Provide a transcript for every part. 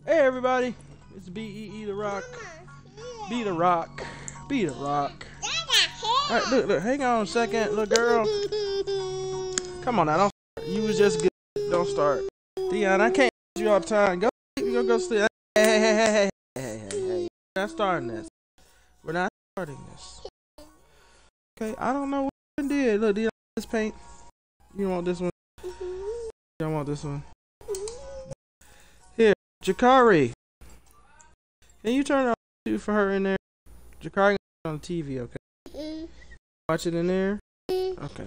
Hey everybody, it's BEE the Rock. Be the Rock. Be the Rock. Alright, look, hang on a second, little girl. Come on now, don't start. You was just good. Don't start. Dion, I can't you all the time. Go sleep, you gonna go sleep. Hey. We're not starting this. We're not starting this. Okay, I don't know what I did. Look, Dion, this paint. You want this one? You don't want this one? Here, Jakari. Can you turn on for her in there? Jakari on the TV, okay? Watch it in there? Okay.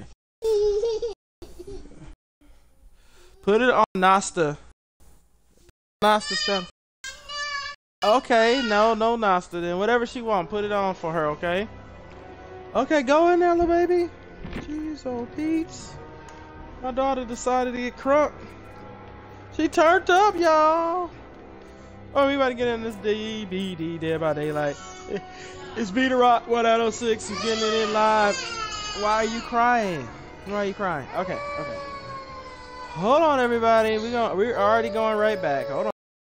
Put it on Nasta. Nasta's channel. Okay, no Nasta then. Whatever she want, put it on for her, okay? Okay, go in there, little baby. Jeez, old Pete's. My daughter decided to get crunk. She turned up, y'all. Oh, we about to get in this DBD, Dead by Daylight. It's Be the Rock 1906. He's getting it in live. Why are you crying? Why are you crying? Okay. Hold on, everybody. We're already going right back. Hold on.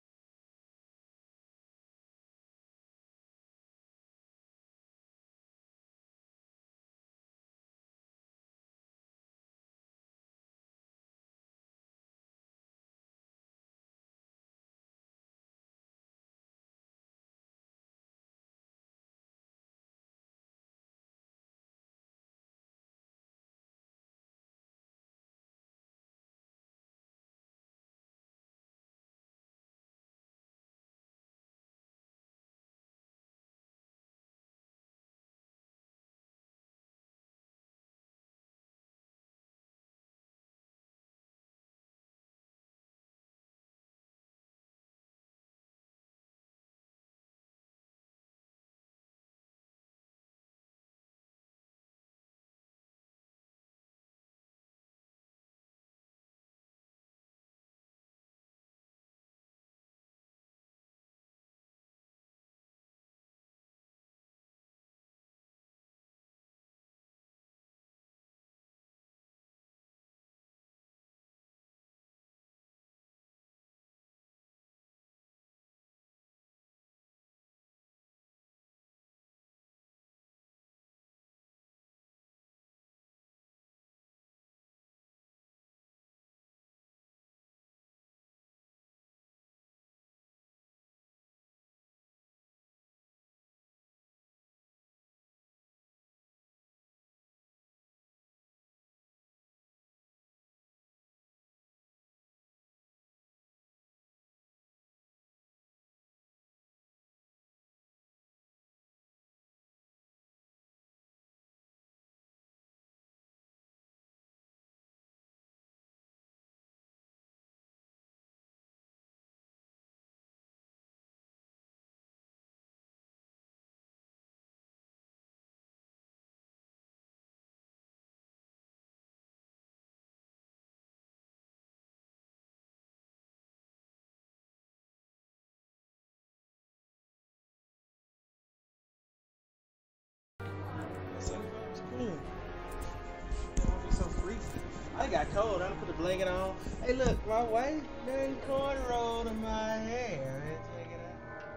I got cold. I done put the blanket on. Hey, look, my wife done cornrowed in my hair. Check it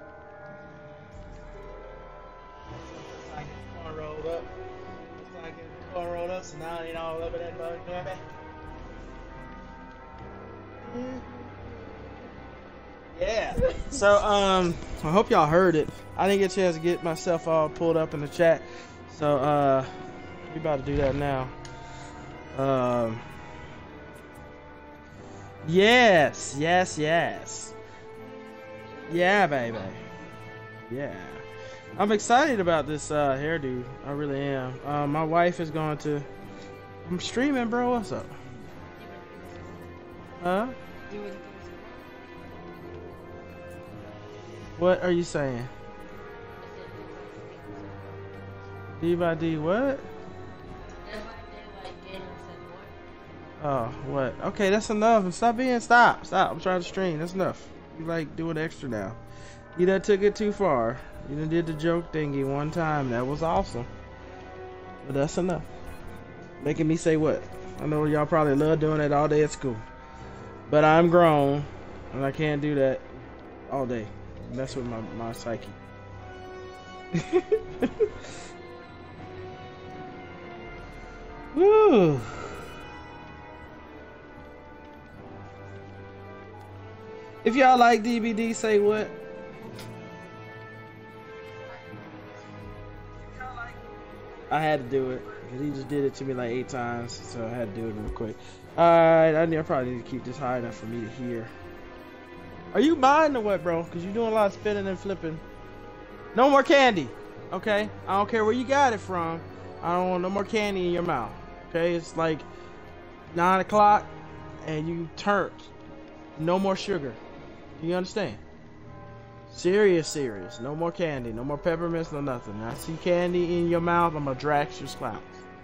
out. It's like it's cornrowed up. It's like it's cornrowed up, so now it ain't all over that bug, baby. Yeah. So, I hope y'all heard it. I didn't get a chance to get myself all pulled up in the chat. So, we about to do that now. Yes. Yeah, baby. Yeah. I'm excited about this hairdo. I really am. My wife is going to... I'm streaming, bro. What's up? Huh? What are you saying? D by D what? Oh, what? Okay, that's enough. Stop. I'm trying to stream. That's enough. You like doing extra now. You done took it too far. You done did the joke thingy one time. That was awesome. But that's enough. Making me say what? I know y'all probably love doing it all day at school. But I'm grown and I can't do that all day. Mess with my psyche. Woo. If y'all like DBD, say what? I had to do it because he just did it to me like 8 times, so I had to do it real quick. Alright, I probably need to keep this high enough for me to hear. Are you buying or what, bro? Because you're doing a lot of spinning and flipping. No more candy, okay? I don't care where you got it from. I don't want no more candy in your mouth, okay? It's like 9 o'clock and you turned. No more sugar. Do you understand? Serious. No more candy, no more peppermints, no nothing. I see candy in your mouth, I'm gonna drag your clowns.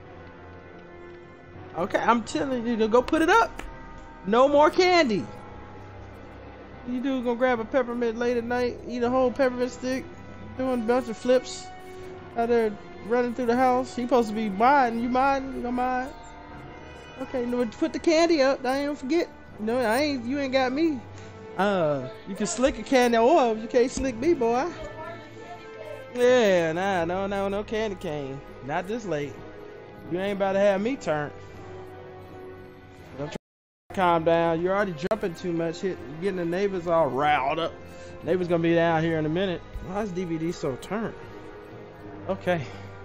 Okay, I'm telling you to go put it up. No more candy. You dude gonna grab a peppermint late at night, eat a whole peppermint stick, doing a bunch of flips out there running through the house. He supposed to be mine. You mine? You gonna mine? Okay, no, put the candy up. I ain't gonna forget. No, you ain't got me. You can slick a candy oil, you can't slick me, boy. Yeah, nah, no candy cane. Not this late. You ain't about to have me turned. I'm trying to calm down. You're already jumping too much. Getting the neighbors all riled up. Neighbors gonna be down here in a minute. Why is DVD so turned? Okay.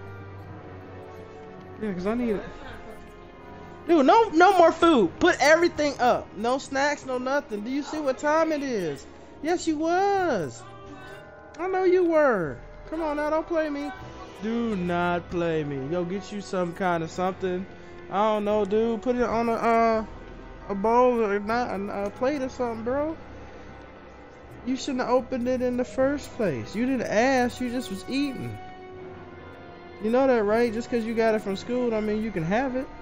Yeah, cause I need it. Dude, no more food. Put everything up. No snacks, no nothing. Do you see what time it is? Yes, you was. I know you were. Come on now, don't play me. Do not play me. Go get you some kind of something. I don't know, dude. Put it on a bowl or not a plate or something, bro. You shouldn't have opened it in the first place. You didn't ask. You just was eating. You know that, right? Just because you got it from school, I mean you can have it.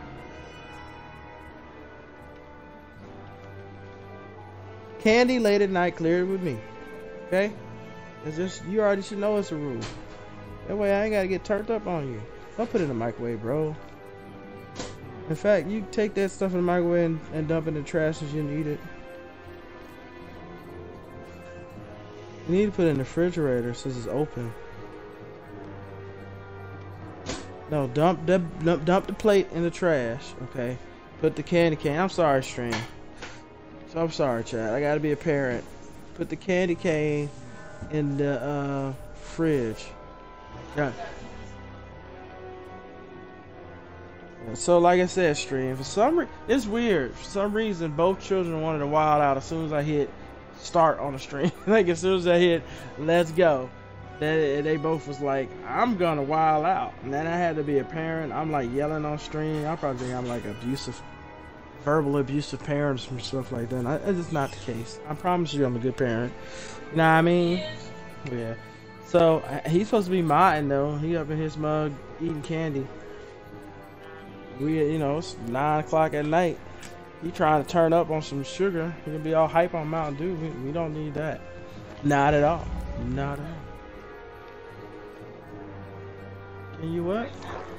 Candy late at night, clear it with me. Okay? It's just, you already should know it's a rule. That way I ain't gotta get turned up on you. Don't put it in the microwave, bro. In fact, you take that stuff in the microwave and dump it in the trash as you eat it. You need to put it in the refrigerator since it's open. No, dump the plate in the trash, okay? Put the candy cane. I'm sorry, stream. So I'm sorry, Chad. I gotta be a parent. Put the candy cane in the fridge. Yeah. So like I said, stream. For some reason, it's weird. For some reason, both children wanted to wild out as soon as I hit start on the stream. Like as soon as I hit let's go, they both was like, I'm gonna wild out. And then I had to be a parent. I'm like yelling on stream. I probably think I'm like verbal abusive parents and stuff like that. It's just not the case. I promise you I'm a good parent. You know what I mean? Yeah. So he's supposed to be mine though. He up in his mug eating candy. It's 9 o'clock at night. He trying to turn up on some sugar. He gonna be all hype on Mountain Dew. We don't need that. Not at all. Not at all. Can you what?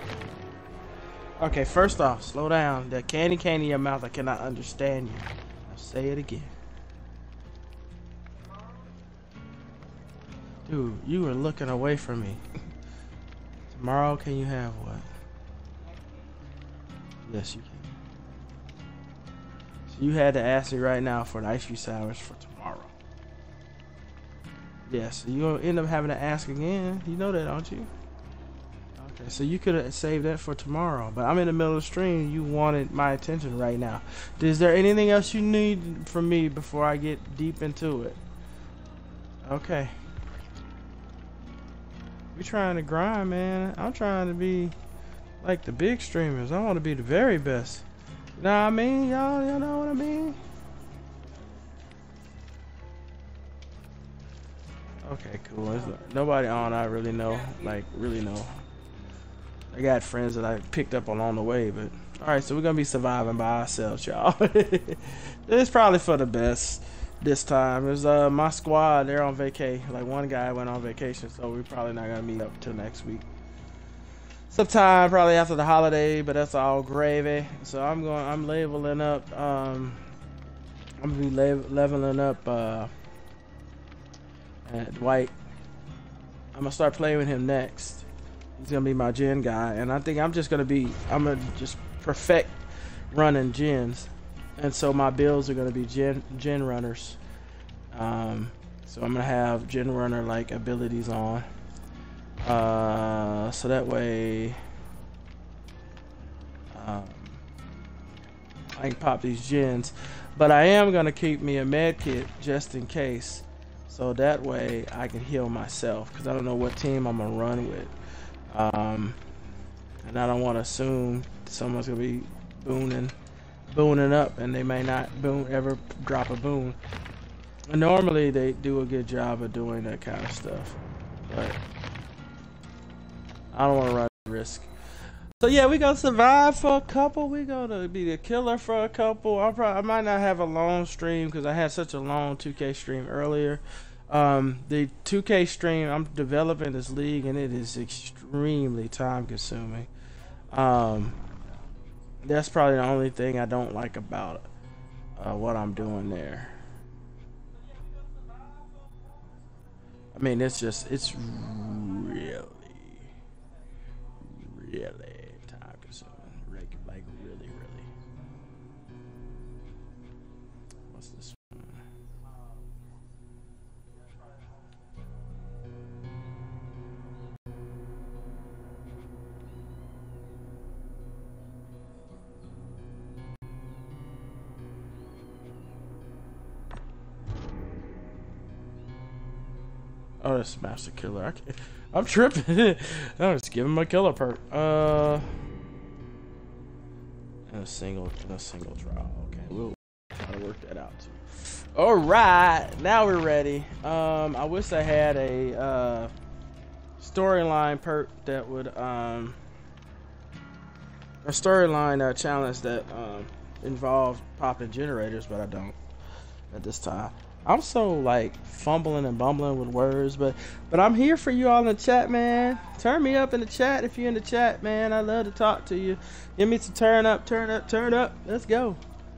Okay, first off, slow down. That candy cane in your mouth, I cannot understand you. I'll say it again. Dude, you were looking away from me. Tomorrow, can you have what? Yes, you can. So you had to ask me right now for an ice cream sandwich for tomorrow. Yes, so you're going to end up having to ask again. You know that, don't you? Okay, so you could have saved that for tomorrow, but I'm in the middle of the stream. You wanted my attention right now. Is there anything else you need from me before I get deep into it? Okay. We trying to grind, man. I'm trying to be like the big streamers. I want to be the very best. You know what I mean? Y'all know what I mean? Okay, cool. Nobody on I really know. Like, really know. I got friends that I picked up along the way, but alright, so we're gonna be surviving by ourselves, y'all. It's probably for the best this time. There's my squad, they're on vacay. Like one guy went on vacation, so we're probably not gonna meet up till next week. Sometime probably after the holiday, but that's all gravy. So I'm leveling up I'm gonna be leveling up And Dwight, I'm gonna start playing with him next. He's gonna be my gen guy, and I think I'm gonna just perfect running gens, and so my builds are gonna be gen runners. So I'm gonna have gen runner like abilities on, so that way I can pop these gens. But I am gonna keep me a med kit just in case, so that way I can heal myself, because I don't know what team I'm gonna run with, and I don't want to assume someone's gonna be booning up and they may not ever drop a boon. And normally they do a good job of doing that kind of stuff, but I don't want to run the risk. So yeah, we gonna survive for a couple. We gonna be the killer for a couple. I might not have a long stream because I had such a long 2K stream earlier. The 2K stream, I'm developing this league and it is extremely time consuming. That's probably the only thing I don't like about what I'm doing there. I mean, it's really time consuming. Like really. What's this one? Oh, that's Master Killer. I'm tripping. I'm just giving my killer perk. In a single trial. Okay, we'll try to work that out too. All right, now we're ready. I wish I had a storyline perk that would a storyline challenge that involved popping generators, but I don't at this time. I'm so like fumbling and bumbling with words, but I'm here for you all in the chat, man. Turn me up in the chat if you're in the chat, man. I love to talk to you. Give me some turn up. Let's go.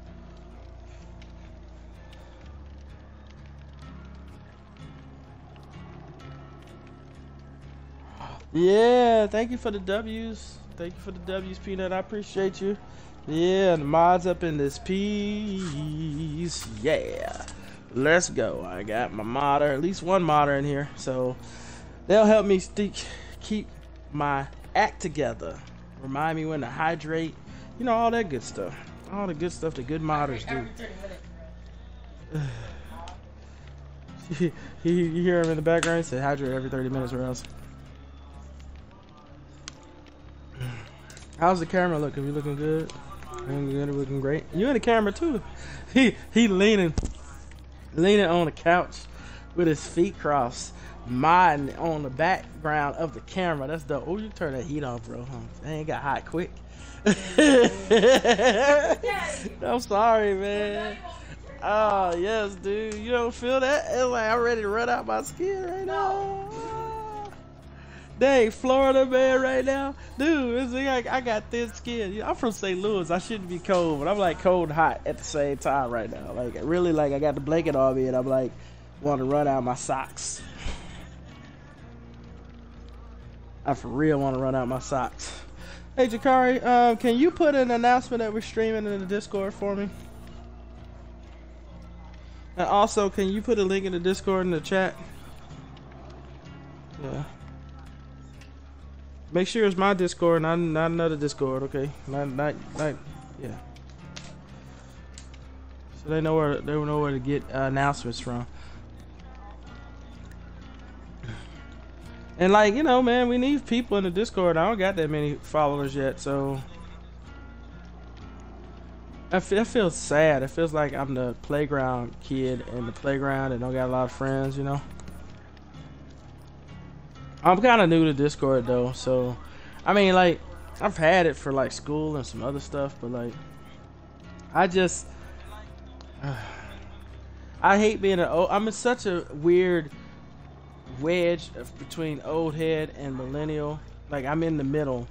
Yeah, thank you for the W's. Thank you for the W's, Peanut. I appreciate you. Yeah, the mods up in this piece. Yeah. Let's go. I got my modder, at least one modder in here, so they'll help me keep my act together. Remind me when to hydrate, you know, all that good stuff. All the good stuff that good modders do. You hear him in the background? He said hydrate every 30 minutes or else. How's the camera looking? You looking good? Looking great. You in the camera too. He leaning on the couch with his feet crossed, modding on the background of the camera. That's dope. Oh, you turn that heat on, bro. That ain't got hot quick. I'm sorry, man. Oh, yes, dude. You don't feel that? It's like I'm ready to run out my skin right now. Dang, Florida, man, right now. Dude, it's like I got thin skin. I'm from St. Louis. I shouldn't be cold, but I'm like cold and hot at the same time right now. Like, really, like, I got the blanket on me, and I'm like, want to run out my socks. I for real want to run out my socks. Hey, Jakari, can you put an announcement that we're streaming in the Discord for me? And also, can you put a link in the Discord in the chat? Yeah. Make sure it's my Discord, not another Discord, okay? Not yeah. So they know where to get announcements from. And like, you know, man, we need people in the Discord. I don't got that many followers yet, so it feels sad. It feels like I'm the playground kid in the playground and don't got a lot of friends, you know. I'm kind of new to Discord though, so I mean, like, I've had it for like school and some other stuff, but like, I just I hate being I'm in such a weird wedge between old head and millennial. Like, I'm in the middle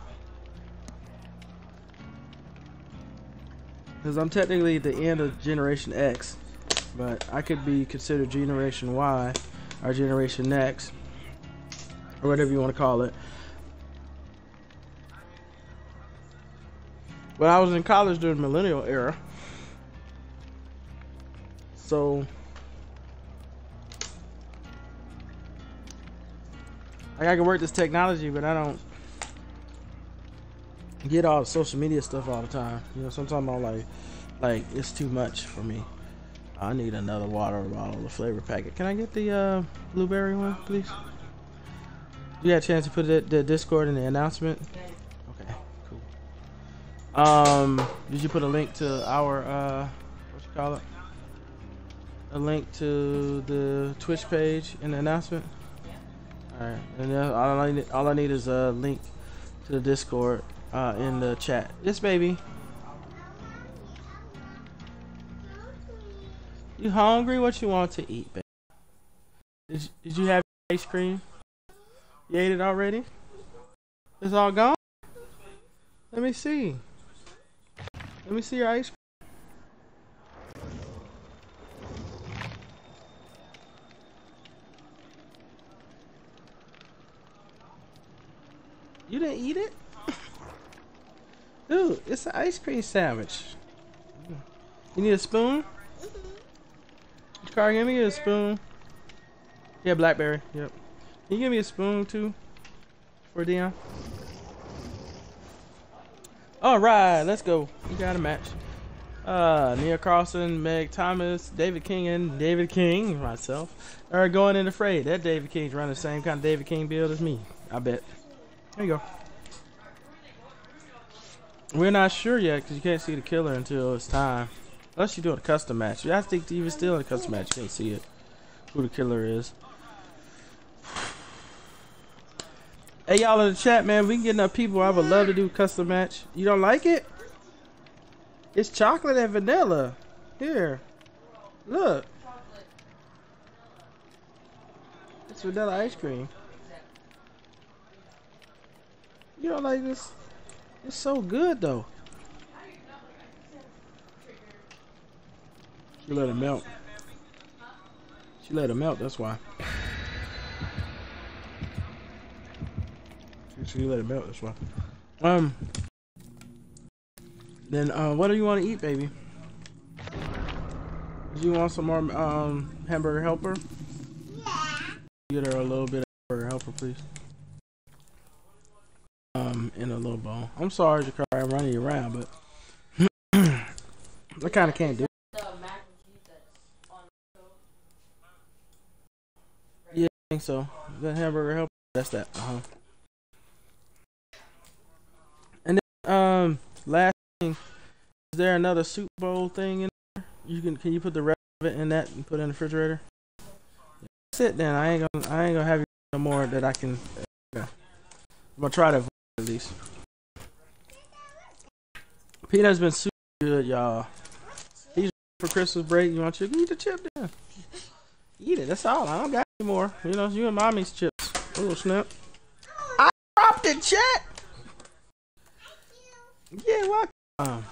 because I'm technically at the end of Generation X, but I could be considered Generation Y. our generation next, or whatever you want to call it. Well, I was in college during the millennial era, so I can work this technology, but I don't get all the social media stuff all the time. You know, sometimes I'm like it's too much for me. I need another water bottle, the flavor packet. Can I get the blueberry one, please? You got a chance to put the Discord in the announcement? Okay, cool. Did you put a link to our what you call it? A link to the Twitch page in the announcement? Alright, and then all I need is a link to the Discord in the chat. Yes, baby. You hungry? What you want to eat, baby? Did you have ice cream? You ate it already? It's all gone? Let me see. Let me see your ice cream. You didn't eat it? Dude, it's an ice cream sandwich. You need a spoon? Car, give me a spoon. Yeah, blackberry. Yep. Can you give me a spoon too? For Dion? Alright, let's go. We got a match. Nia Carlson, Meg Thomas, David King, and David King, myself, are going in the fray. That David King's running the same kind of David King build as me, I bet. There you go. We're not sure yet because you can't see the killer until it's time. Unless you're doing a custom match. I think even still in a custom match, you can't see it. Who the killer is. Hey, y'all in the chat, man. We can get enough people. I would love to do a custom match. You don't like it? It's chocolate and vanilla. Here. Look. It's vanilla ice cream. You don't like this? It's so good, though. She let it melt. She let it melt, that's why. She let it melt, that's why. Then what do you want to eat, baby? Do you want some more hamburger helper? Yeah. Get her a little bit of hamburger helper, please. In a little bowl. I'm sorry, Jakar, I'm running you around, but I kind of can't do it. Yeah, I think so. That hamburger helper, that's that. And then last thing, is there another soup bowl thing in there? Can you put the rest of it in that and put it in the refrigerator? That's it then. I ain't gonna have you no more that I can. I'm gonna try to avoid at least. Peanut's been super good, y'all. He's for Christmas break. You want you to eat the chip then? Eat it. That's all. I don't got any more. You know, you and mommy's chips. A little snap. I dropped it, chat. Yeah, welcome.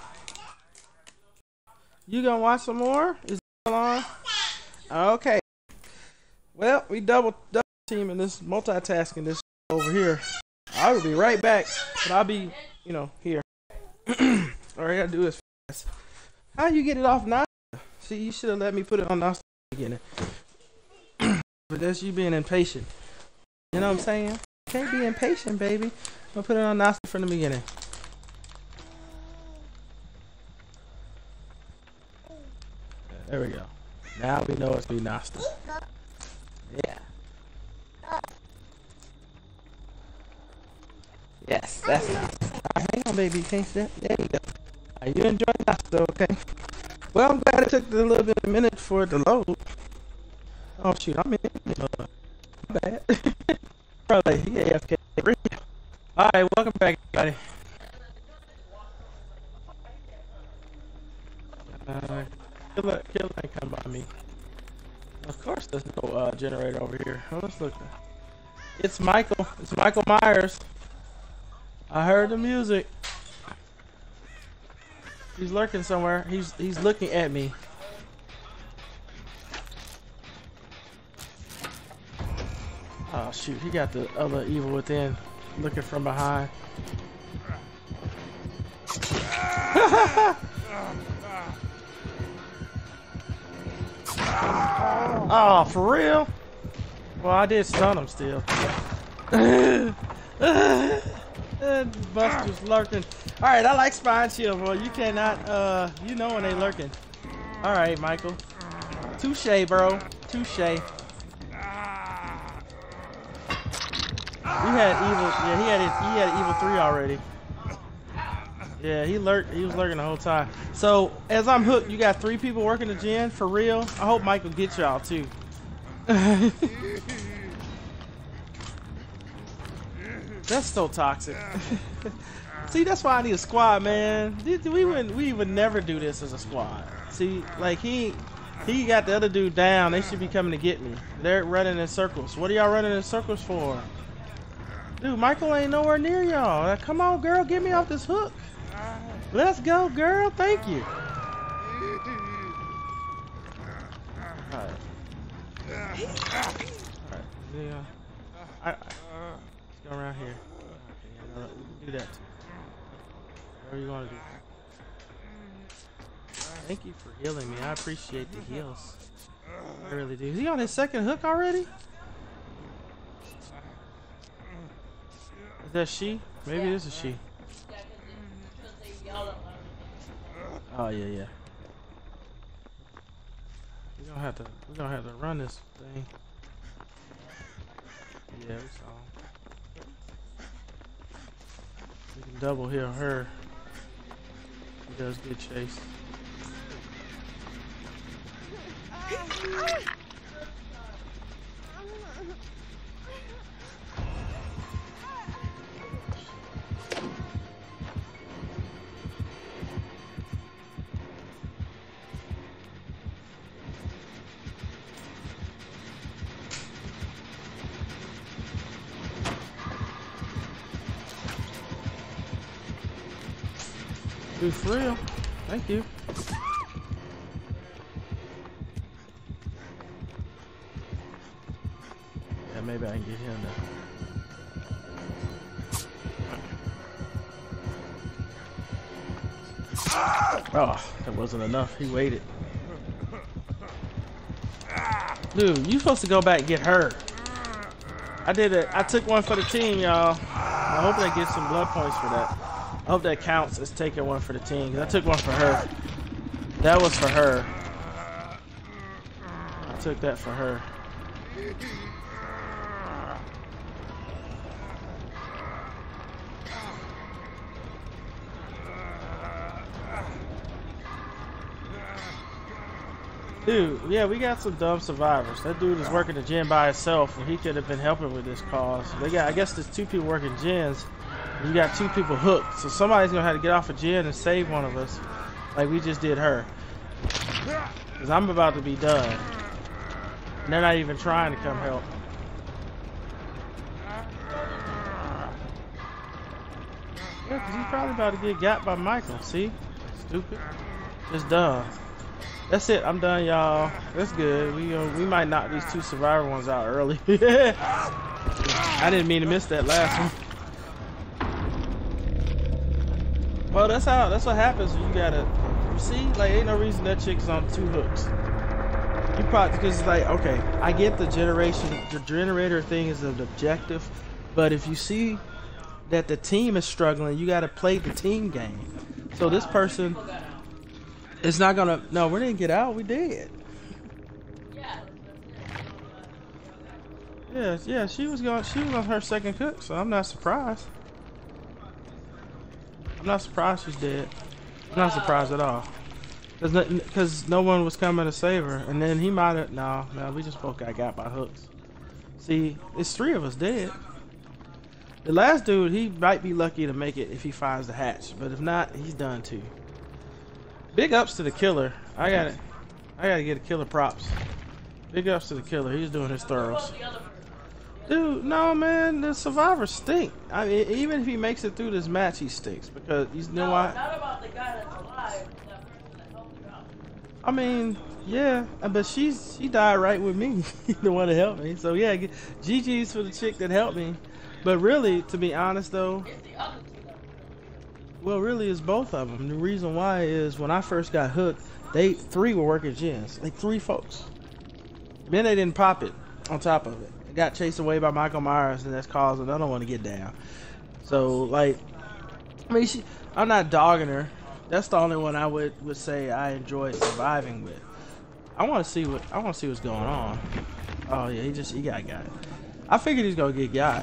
You gonna watch some more? Is it on? Okay. Well, we double teaming this, multitasking this over here. I will be right back, but I'll be, you know, here. All I gotta do is fast. How you get it off Nasta? See, you should have let me put it on Nasta again. But that's you being impatient. You know what I'm saying? Can't be impatient, baby. I'll put it on Nasta from the beginning. There we go. Now we know it's be Nasta. Yeah. Yes, that's Nasta. Right, hang on, baby. You can't sit. There you go. Right, you enjoy Nasta, okay? Well, I'm glad it took a little bit of a minute for it to load. Oh shoot, I'm in. My bad. Probably AFK. All right, welcome back, everybody. Killer ain't come by me. Of course, there's no generator over here. Well, let's look. It's Michael. It's Michael Myers. I heard the music. He's lurking somewhere. He's looking at me. Oh shoot, he got the other evil within looking from behind. Oh, for real? Well, I did stun him still. Buster's lurking. Alright, I like Spine Shield, bro. You cannot, you know when they lurking. Alright, Michael. Touche, bro. Touche. He had evil, yeah, he had evil 3 already. Yeah, he was lurking the whole time. So, as I'm hooked, you got 3 people working the gen, for real? I hope Michael gets y'all, too. That's so toxic. See, that's why I need a squad, man. We would never do this as a squad. See, like, he got the other dude down. They should be coming to get me. They're running in circles. What are y'all running in circles for? Dude, Michael ain't nowhere near y'all. Like, come on, girl, get me off this hook. Let's go, girl. Thank you. Alright. Alright. Yeah. Let's go around here. Okay, do that. What are you gonna do? Thank you for healing me. I appreciate the heals. I really do. Is he on his second hook already? Is that she? Maybe it is a she. Oh yeah. We're gonna have to run this thing. Yeah, we saw. We can double heal her. She does good chase. Dude, for real. Thank you. Yeah, maybe I can get him now. Oh, that wasn't enough. He waited. Dude, you supposed to go back and get her. I did it. I took one for the team, y'all. I hope they get some blood points for that. I hope that counts as taking one for the team, because I took one for her. That was for her. I took that for her. Dude, yeah, we got some dumb survivors. That dude is working the gen by himself, and he could have been helping with this cause. They got, I guess there's 2 people working gens. You got 2 people hooked, so somebody's gonna have to get off a gen and save one of us, like we just did her. Cause I'm about to be done, and they're not even trying to come help. Yeah, cause he's probably about to get got by Michael. See, stupid, just dumb. That's it. I'm done, y'all. That's good. We might knock these 2 survivor ones out early. I didn't mean to miss that last one. Well, that's what happens when you gotta, you see, like, ain't no reason that chick's on 2 hooks. You probably, because it's like, okay, I get the generator thing is an objective, but if you see that the team is struggling, you gotta play the team game. So this person is not gonna, no, we didn't get out, we did. Yeah, she was on her second cook, so I'm not surprised. I'm not surprised she's dead. I'm not surprised at all. Because no one was coming to save her. And then he might have... No, we just both got by hooks. See, it's 3 of us dead. The last dude, he might be lucky to make it if he finds the hatch. But if not, he's done too. Big ups to the killer. I gotta get a killer props. Big ups to the killer. He's doing his thorough. Dude, no, man, the survivors stink. I mean, even if he makes it through this match, he stinks because you know why? Not about the guy that's alive, that person that helped you out. I mean, Yeah, but she died right with me, the one that helped me. So yeah, GG's for the chick that helped me. But really, to be honest though, well, really, it's both of them. The reason why is when I first got hooked, they 3 were working gens, like 3 folks. Then they didn't pop it on top of it. It got chased away by Michael Myers, and that's causing another one to get down. So like, I mean, I'm not dogging her. That's the only one I would say I enjoyed surviving with. I want to see what's going on. Oh yeah, he got got. I figured he's gonna get got.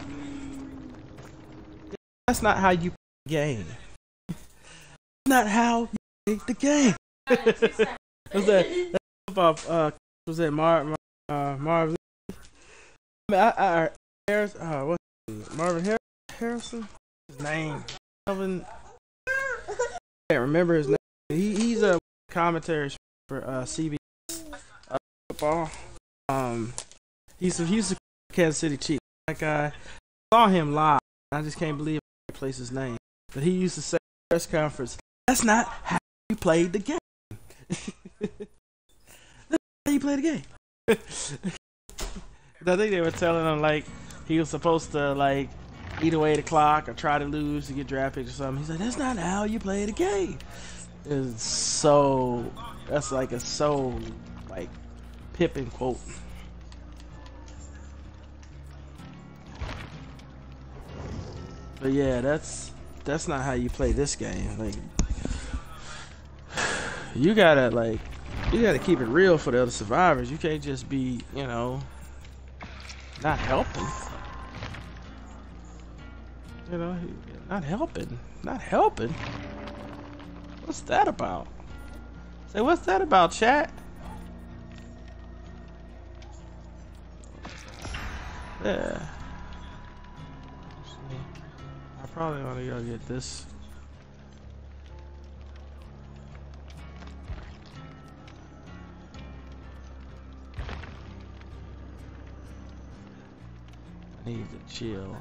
That's not how you play the game. Not how you play the game. Was that was that Marvin? Marvin Harrison? His name? Melvin. I can't remember his name. He's a commentary for CBS football. He's a Kansas City Chiefs. That guy. I saw him live. I just can't believe I placed his name. But he used to say at the press conference, "That's not how you played the game." That's how you play the game. I think they were telling him like he was supposed to like eat away the clock or try to lose to get draft picks or something. He's like, "That's not how you play the game." It's so that's like a so like Pippin quote. But yeah, that's not how you play this game. Like you gotta keep it real for the other survivors. You can't just be, you know, not helping. You know, not helping. What's that about? Say, what's that about, chat? Yeah. I probably want to go get this. I need to chill.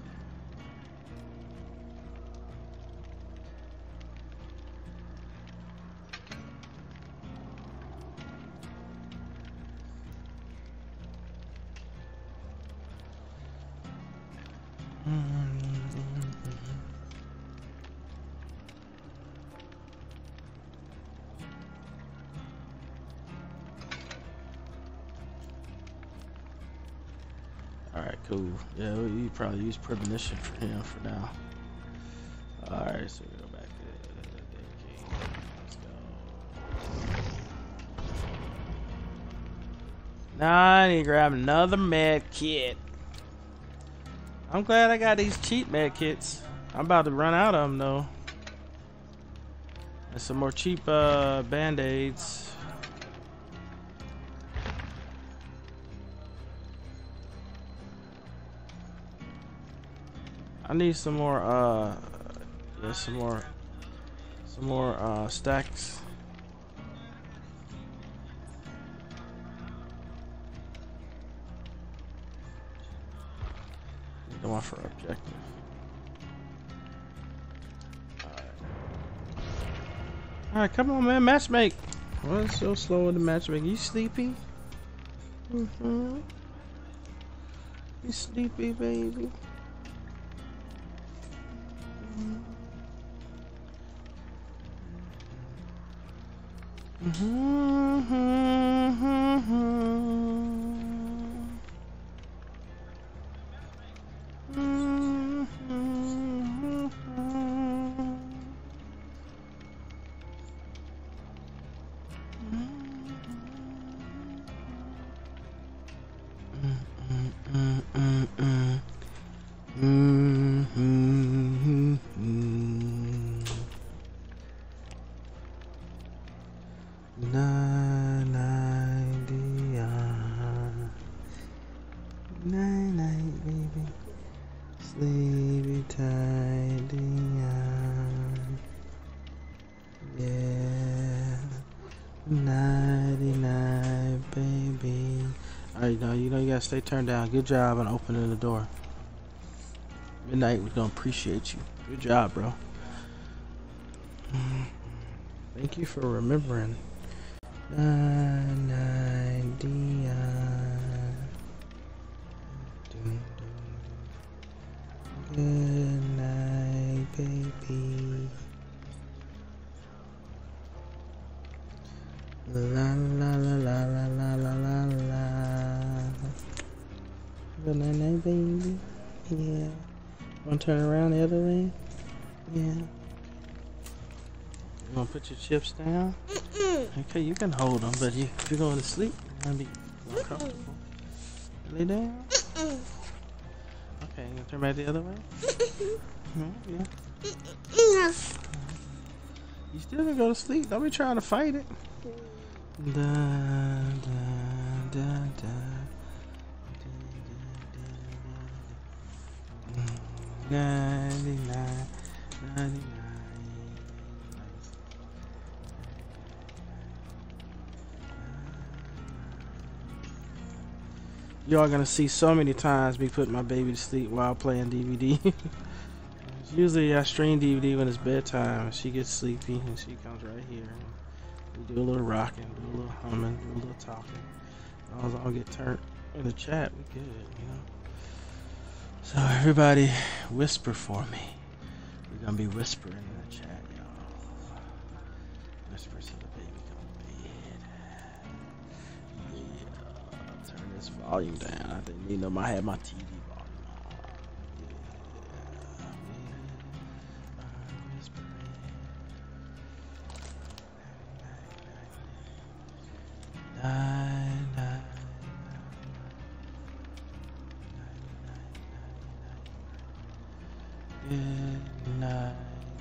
Alright, cool. Yeah, you probably use premonition for him for now. Alright, so we go back to the Let's go. Now I need to grab another med kit. I'm glad I got these cheap med kits. I'm about to run out of them though. And some more cheap band-aids. I need some more yeah, some more stacks. The one for objective. Alright, come on, man, matchmake. Why is it so slow with the matchmake? You sleepy? You sleepy, baby? Night, baby. Sleepy tight, yeah. Nighty night, baby. Alright, now you know you gotta stay turned down. Good job on opening the door. Midnight, we're gonna appreciate you. Good job, bro. Thank you for remembering. la la la la la la la la. Good night, baby. Yeah. Wanna turn around the other way? Yeah. You wanna put your chips down? Okay, you can hold them, but if you're going to sleep, you're gonna be more comfortable. Lay down. Okay, you gonna turn back the other way? Yeah. You still gonna go to sleep. Don't be trying to fight it. Da, da, da, da. 99, 99. Y'all gonna see so many times me putting my baby to sleep while playing DVD. Usually I stream DVD when it's bedtime. She gets sleepy and she comes right here. We do a little rocking, do a little humming, do a little talking. As long as I don't get turned in the chat, we good, you know. So everybody, whisper for me. We're gonna be whispering in the chat, y'all. Whisper so the baby come to bed. Yeah, turn this volume down. I didn't even know I had my TV volume on. Good night.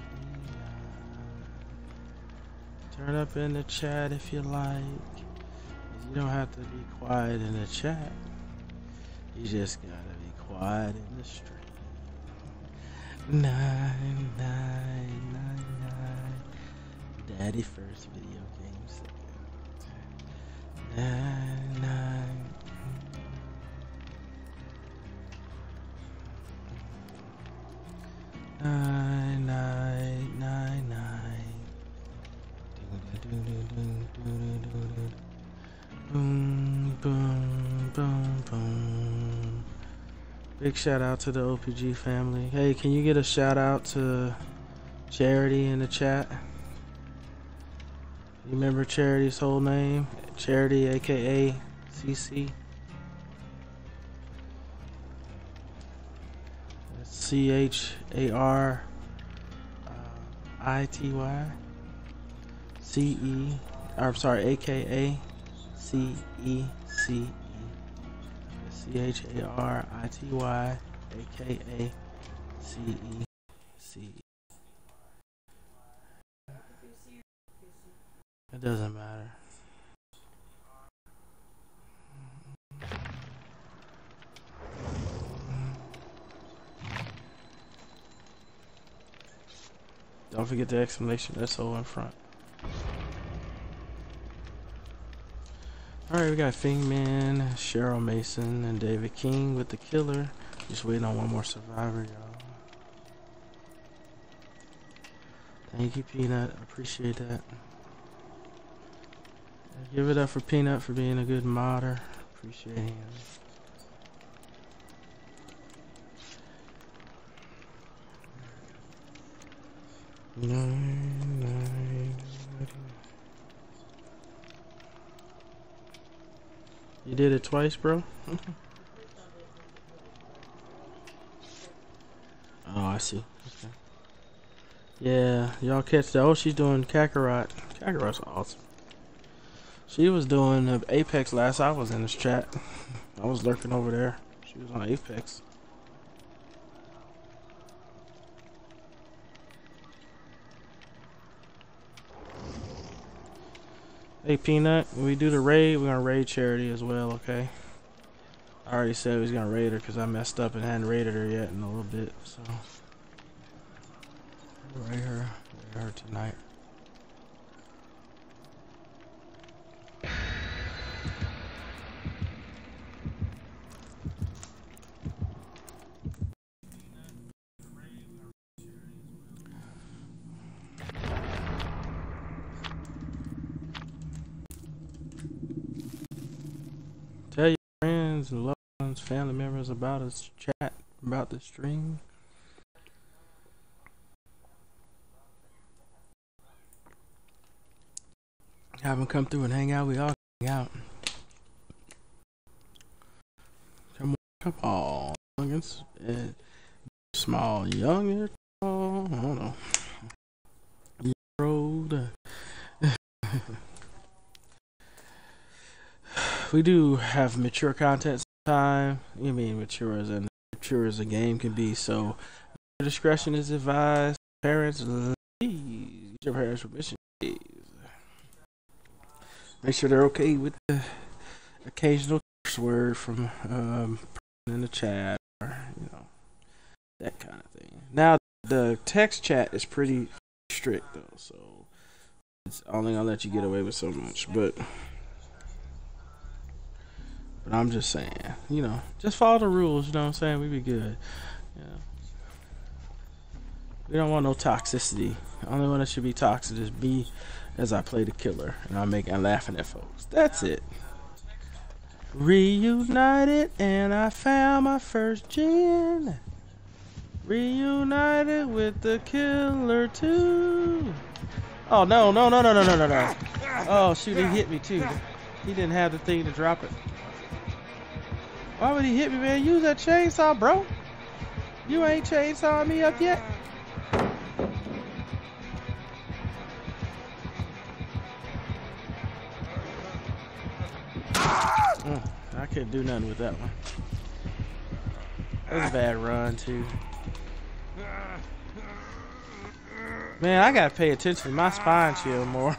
Turn up in the chat if you like. You don't have to be quiet in the chat. You just gotta be quiet in the stream. 999. Daddy first, video game second. 99. Nine, nine, nine, nine. Boom, boom, boom, boom. Big shout out to the OPG family. Hey, can you get a shout out to Charity in the chat? You remember Charity's whole name? Charity, aka CC. CHARITY CE. I'm sorry, AKA CECE. CHARITY AKA CECE. It doesn't matter. Don't forget the exclamation SO in front. Alright, we got Fingman, Cheryl Mason, and David King with the killer. Just waiting on one more survivor, y'all. Thank you, Peanut. I appreciate that. Give it up for Peanut for being a good modder. Appreciate him. You did it twice, bro? Oh, I see. Okay. Yeah, y'all catch that. Oh, she's doing Kakarot. Kakarot's awesome. She was doing Apex last I was in this chat. I was lurking over there. She was on Apex. Hey Peanut, when we do the raid, we're gonna raid Charity as well, okay? I already said we was gonna raid her because I messed up and hadn't raided her yet in a little bit, so raid her tonight. Tell your friends and loved ones, family members about us, chat about the stream. Have them come through and hang out. We all hang out. Come on. Youngins. Small, young, tall. I don't know. Year old. We do have mature content sometimes. You mean mature as a game can be. So discretion is advised. Parents, please use your parents' permission. Please. Make sure they're okay with the occasional curse word from in the chat, or that kind of thing. Now the text chat is pretty strict though, so it's only gonna let you get away with so much. But I'm just saying, just follow the rules. You know what I'm saying? We be good. We don't want no toxicity. The only one that should be toxic is me, as I play the killer and I'm laughing at folks. That's it. Reunited and I found my first gen. Reunited with the killer too. Oh no. Oh shoot, he hit me too. He didn't have the thing to drop it. Why would he hit me, man? Use that chainsaw, bro. You ain't chainsawing me up yet. I couldn't do nothing with that one. That was a bad run too. Man, I gotta pay attention to my spine shield more.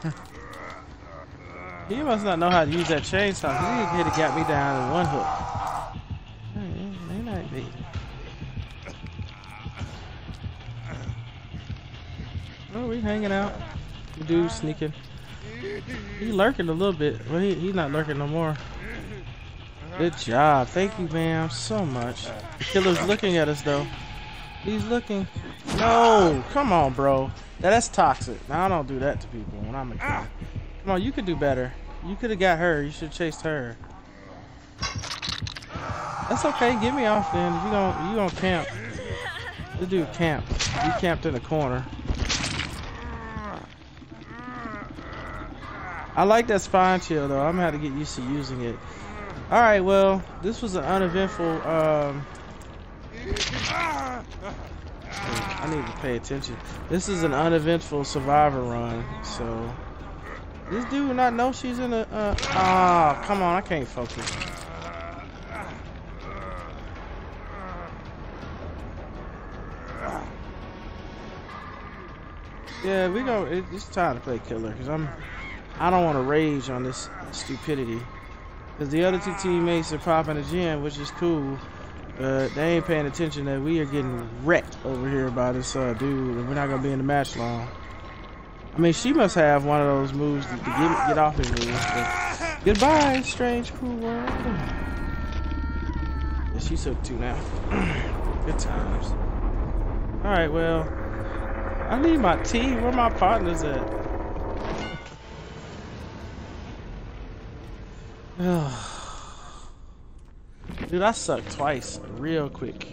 He must not know how to use that chainsaw. He could have got me down in one hook. Ain't that big. Oh, we hanging out. The dude sneaking. He lurking a little bit. Well, he's not lurking no more. Good job. Thank you, ma'am, so much. The killer's looking at us, though. He's looking. No! Come on, bro. That's toxic. Now, I don't do that to people when I'm a killer. Come on, you could do better. You could have got her. You should have chased her. That's okay. Get me off, then. If you gonna camp. This dude camped. He camped in the corner. I like that spine chill, though. I'm gonna have to get used to using it. Alright, well, this was an uneventful, I need to pay attention. This is an uneventful survivor run, so... This dude would not know she's in a, come on, I can't focus. Yeah, it's time to play killer, because I don't want to rage on this stupidity. Because the other two teammates are popping a gen, which is cool. But they ain't paying attention that we are getting wrecked over here by this dude. And we're not going to be in the match long. I mean, she must have one of those moves to get off his moves. But goodbye, strange, cool world. Yeah, she's hooked too now. Good times. Alright, well. I need my tea. Where my partners at? Dude, I sucked twice real quick.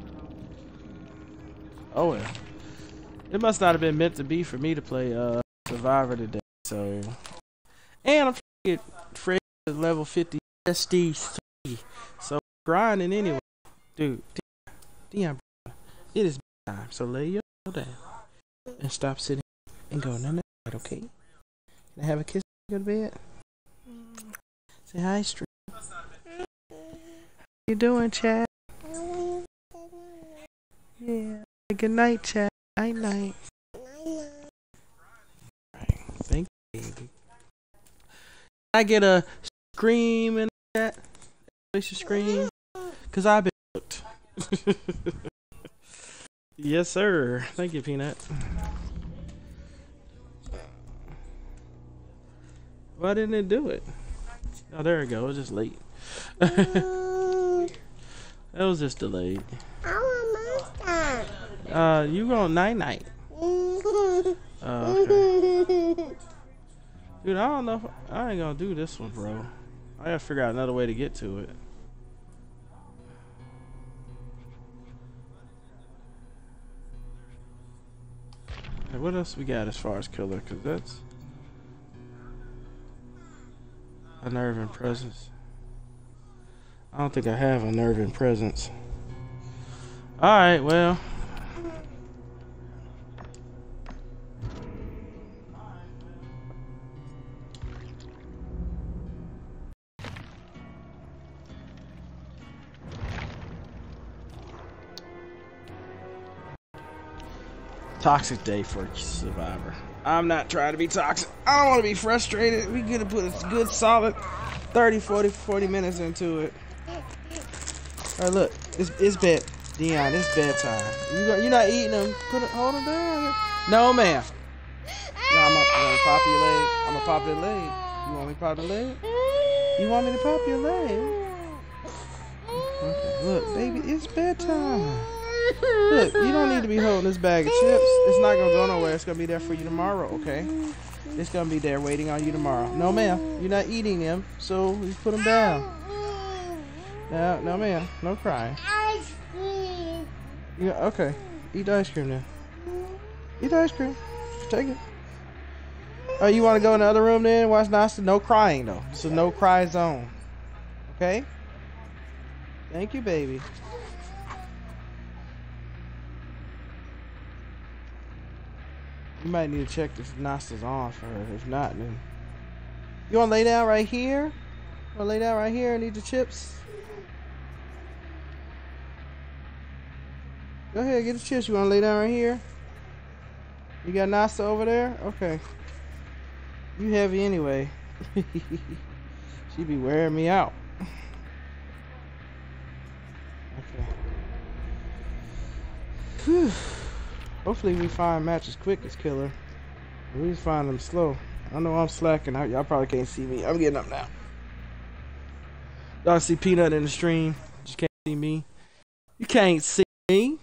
Oh well. It must not have been meant to be for me to play Survivor today, so. And I'm trying to get Fred to level 50 SD3. So grinding anyway. Dude, Dion, it is time. So lay your down and stop sitting and go no, okay? Can I have a kiss and go to bed? Say hi, Stream. How you doing, Chad? Yeah. Good night, Chad. Night, night. Right. Thank you, baby. I get a scream in that. They should scream, cause I've been hooked. Yes, sir. Thank you, Peanut. Why didn't it do it? Oh, there we go. It was just late. That was just delayed. You going night night? Okay. Dude, I don't know if I ain't gonna do this one, bro. I gotta figure out another way to get to it. Okay, what else we got as far as killer? Cause that's Unnerving presence. I don't think I have unnerving presence. Alright, well. Toxic day for a survivor. I'm not trying to be toxic. I don't want to be frustrated. We could have put a good solid 30, 40 minutes into it. Alright, look. It's bed. Dion, it's bedtime. You're not eating them. Hold them down. No, ma'am. No, I'm gonna pop your leg. I'm gonna pop your leg. You want me to pop the leg? You want me to pop your leg? Okay, look, baby, it's bedtime. Look, you don't need to be holding this bag of chips. It's not gonna go nowhere. It's gonna be there for you tomorrow, okay? It's gonna be there waiting on you tomorrow. No, ma'am, you're not eating them, so we put them down. No, ma'am, no crying. Ice cream. Yeah, okay. Eat the ice cream then. Eat the ice cream. Take it. Oh, you want to go in the other room then? Watch Nasta. No crying though. So no cry zone. Okay. Thank you, baby. You might need to check if Nasta's on for her. If not, then you want to lay down right here? Want to lay down right here and eat the chips? Go ahead, get the chips. You want to lay down right here? You got Nasta over there? Okay. You heavy anyway. She be wearing me out. Okay. Whew. Hopefully we find matches quick as killer. We just find them slow. I know I'm slacking. Y'all probably can't see me. I'm getting up now. Y'all see Peanut in the stream. Just can't see me. You can't see me.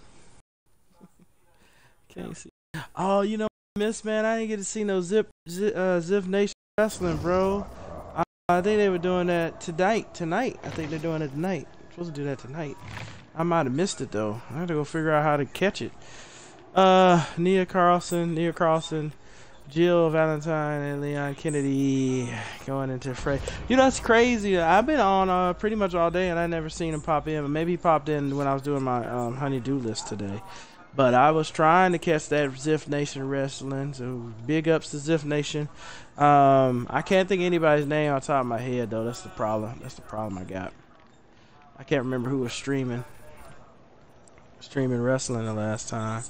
Can't see. Oh, you know what I miss, man? I didn't get to see no Zip Nation wrestling, bro. I think they were doing that tonight. I think they're doing it tonight. I'm supposed to do that tonight. I might have missed it though. I have to go figure out how to catch it. Nia Carlson, Jill Valentine, and Leon Kennedy going into Frey. You know, that's crazy. I've been on pretty much all day, and I never seen him pop in. But maybe he popped in when I was doing my honey-do list today. But I was trying to catch that Ziff Nation wrestling, so big ups to Ziff Nation. I can't think of anybody's name on top of my head, though. That's the problem. That's the problem I got. I can't remember who was streaming wrestling the last time.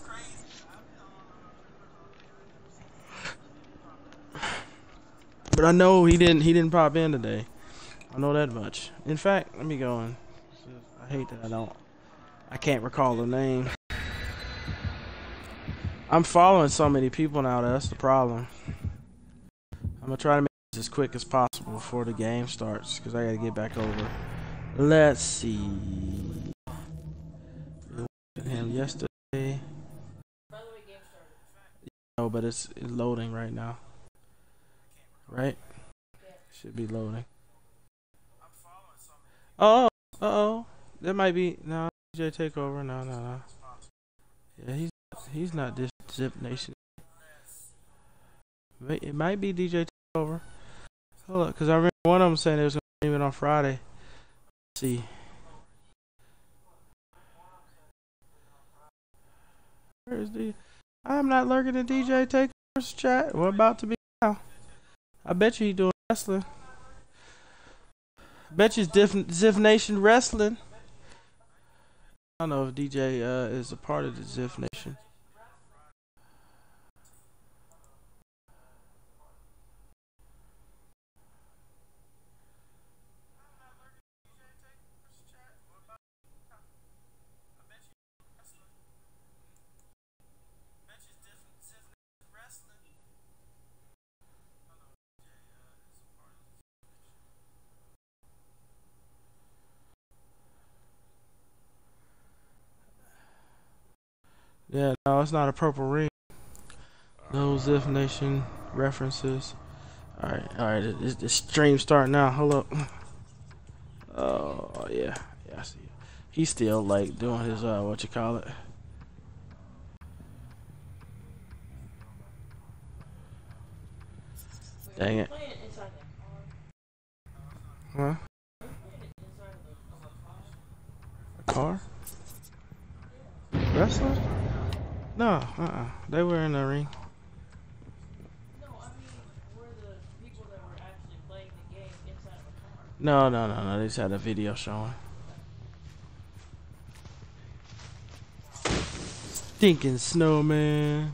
But I know he didn't pop in today. I know that much. In fact, let me go and I hate that I can't recall the name. I'm following so many people now, that's the problem. I'm gonna try to make this as quick as possible before the game starts, because I gotta get back over. Let's see. Him yesterday. No, but it's loading right now. Right? Should be loading. Oh. That might be DJ Takeover. No. Yeah, he's not this Zip Nation. It might be DJ Takeover. Hold up, because I remember one of them saying it was gonna stream it on Friday. Let's see. Where's I'm not lurking in DJ Takeover's chat. We're about to be now. I bet you he doing wrestling. I bet you it's Ziff Nation wrestling. I don't know if DJ is a part of the Ziff Nation. Yeah, no, it's not a purple ring. No Ziff Nation references. Alright, the stream starting now. Hold up. Oh, yeah, I see it. He's still, like, doing his, what you call it. Dang it. Huh? A car? Wrestling? No, they were in the ring. No, they just had a video showing. Stinking snowman.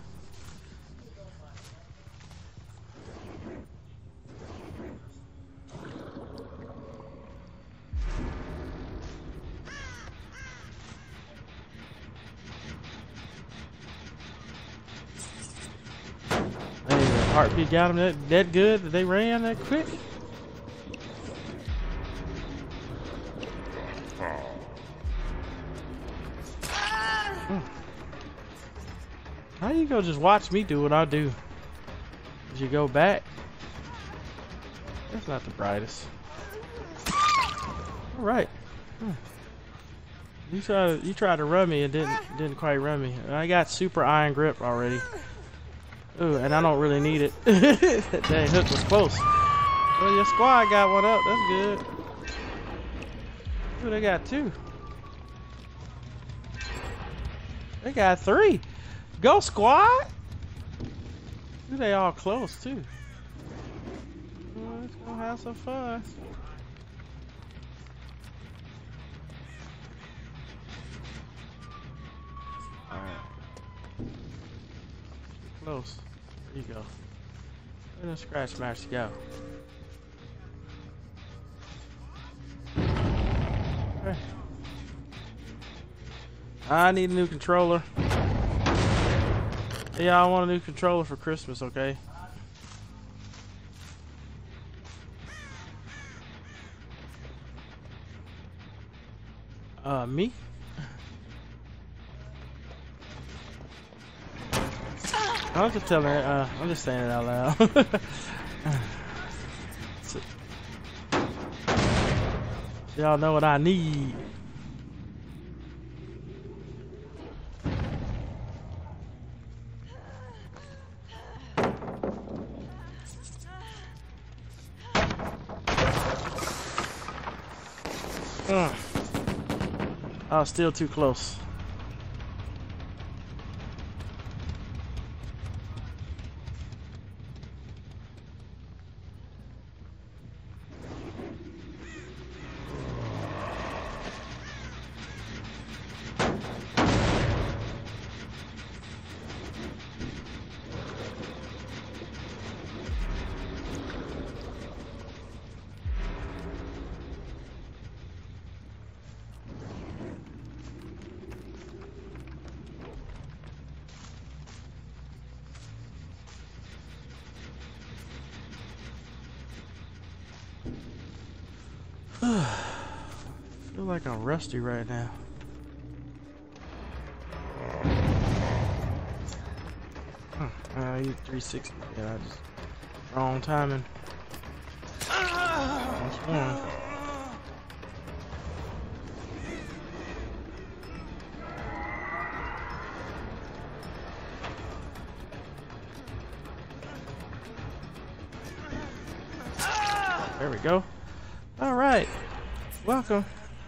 Hey, the heartbeat got them that good that they ran that quick. How you go just watch me do what I do? Did you go back? That's not the brightest. All right. You tried to run me and didn't quite run me. I got super iron grip already. Ooh, and I don't really need it. That dang hook was close. Well, your squad got one up. That's good. Ooh, they got two. They got three. Go squad! Ooh, they all close too. Let's go have some fun. Alright. Close. There you go. Let the scratch match go. Okay. I need a new controller. Yeah, I want a new controller for Christmas, okay? Me? I'm just telling it, I'm just saying it out loud. So, y'all know what I need. Oh, still too close. I feel like I'm rusty right now. I need 360. Yeah, I just wrong timing. That's one. There we go. All right, welcome.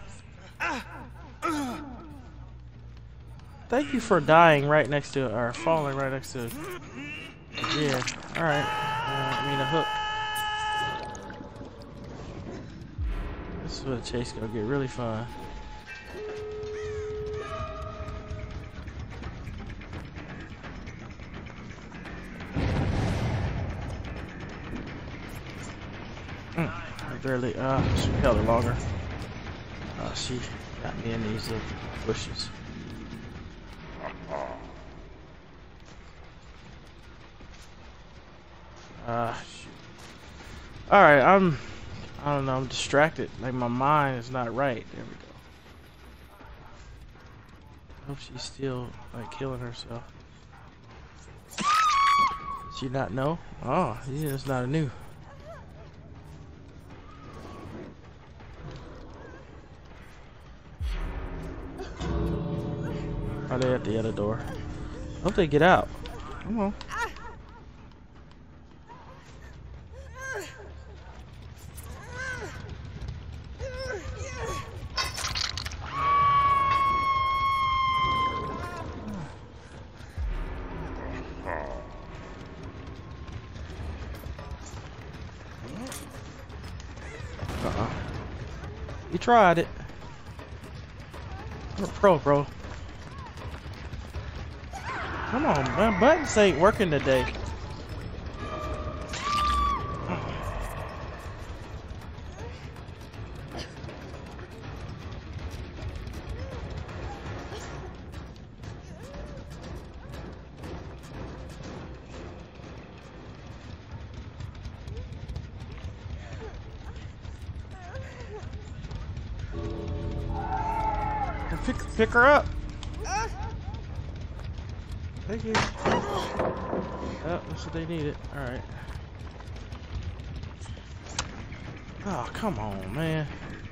Thank you for dying right next to, or falling right next to. Yeah. All right. I mean a hook. This is where the chase gonna get really fun. Barely, she held it longer. She got me in these little bushes. Shoot. Alright, I don't know, I'm distracted. Like, my mind is not right. There we go. I hope she's still, like, killing herself. Did she not know? Oh, yeah, it's not a new. Are they at the other door? I hope they get out. Come on. You tried it. You're a pro, bro. Come on, man. Buttons ain't working today. Pick her up. Thank you. Oh, that's what they needed. Alright. Oh, come on, man.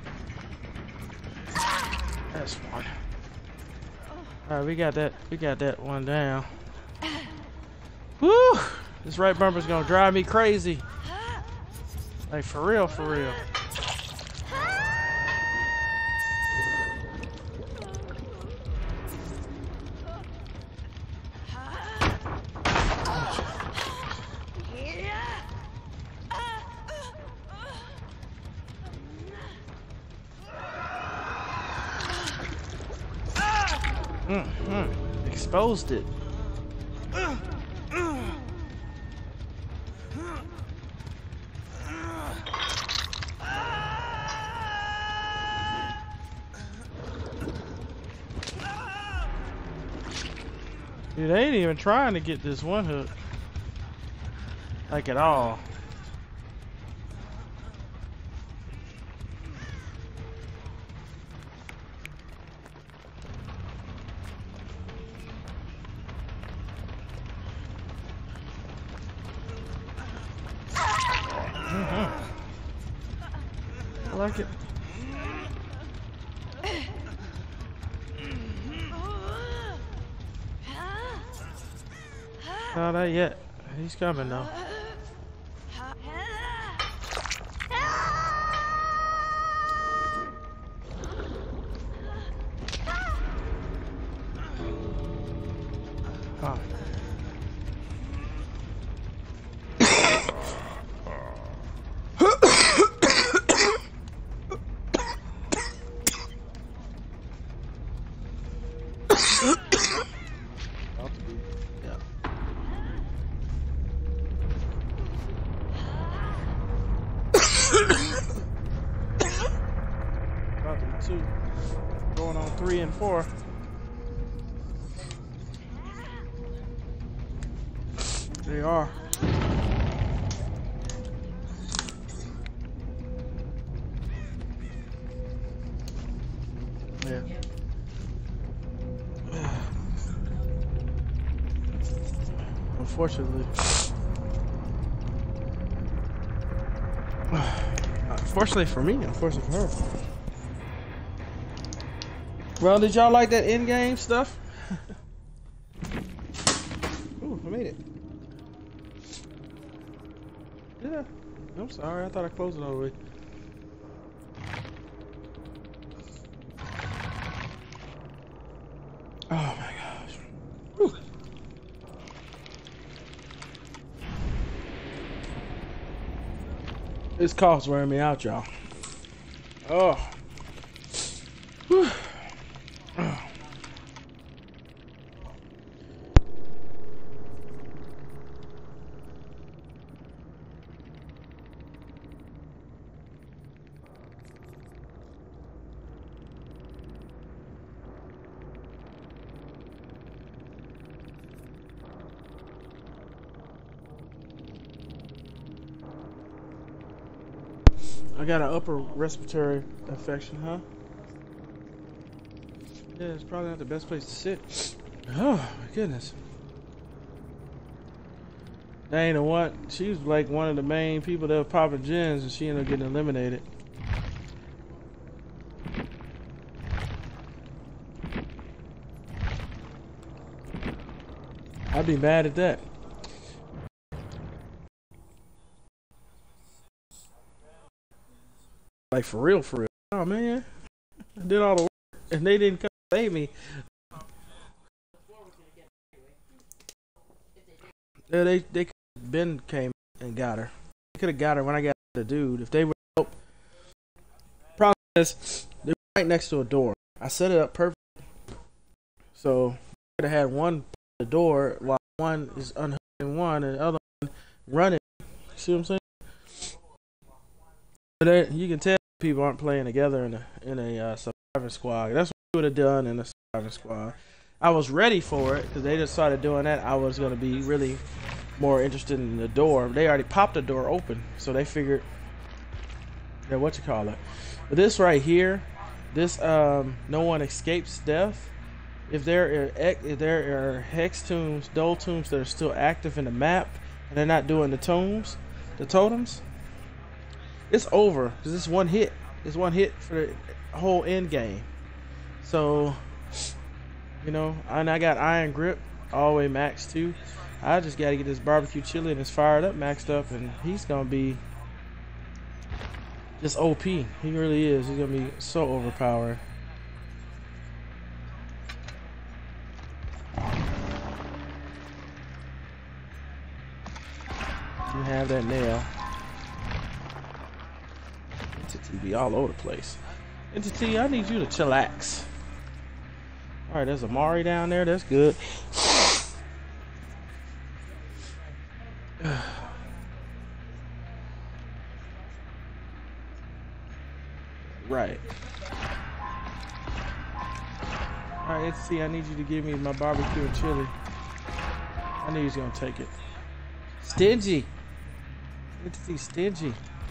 That's fun. Alright, we got that one down. Woo! This right bumper's gonna drive me crazy. Like, for real, for real. Exposed it. Dude, they ain't even trying to get this one hook. Like at all. I like it. Not that yet. He's coming though. Huh. Two, going on 3 and 4. They are. Yeah. Unfortunately. Unfortunately for me, unfortunately for her. Well, did y'all like that in-game stuff? Ooh, I made it. Yeah. I'm sorry, I thought I closed it all the way. Oh my gosh. Whew. This cough's wearing me out, y'all. Oh. Whew. I got an upper respiratory infection, huh? Yeah, it's probably not the best place to sit. Oh my goodness. That ain't a what? She was like one of the main people that were popping gens, and she ended up getting eliminated. I'd be mad at that. Like for real, for real. Oh man, I did all the work and they didn't come save me. Yeah, they could have been came and got her. They could have got her when I got the dude. If they would help they're right next to a door. I set it up perfect. So I could have had one the door while one is unhooking one and the other one running. See what I'm saying? But then you can tell people aren't playing together in a survivor squad. That's what we would have done in a survivor squad. I was ready for it because they just started doing that. I was going to be really more interested in the door. They already popped the door open, so they figured that what you call it. But this right here, this no one escapes death. If there are hex tombs, dull tombs that are still active in the map, and they're not doing the tombs, the totems, it's over because it's one hit. It's one hit for the whole end game. So, you know, and I got Iron Grip all the way maxed too. I just got to get this barbecue chili and it's fired up, maxed up, and he's gonna be just OP. He really is. He's gonna be so overpowered. You have that nail. Entity be all over the place. Entity, I need you to chillax. Alright, there's a Mari down there. That's good. Right. Alright, Entity, I need you to give me my barbecue and chili. I knew he was gonna take it. Stingy. Entity stingy.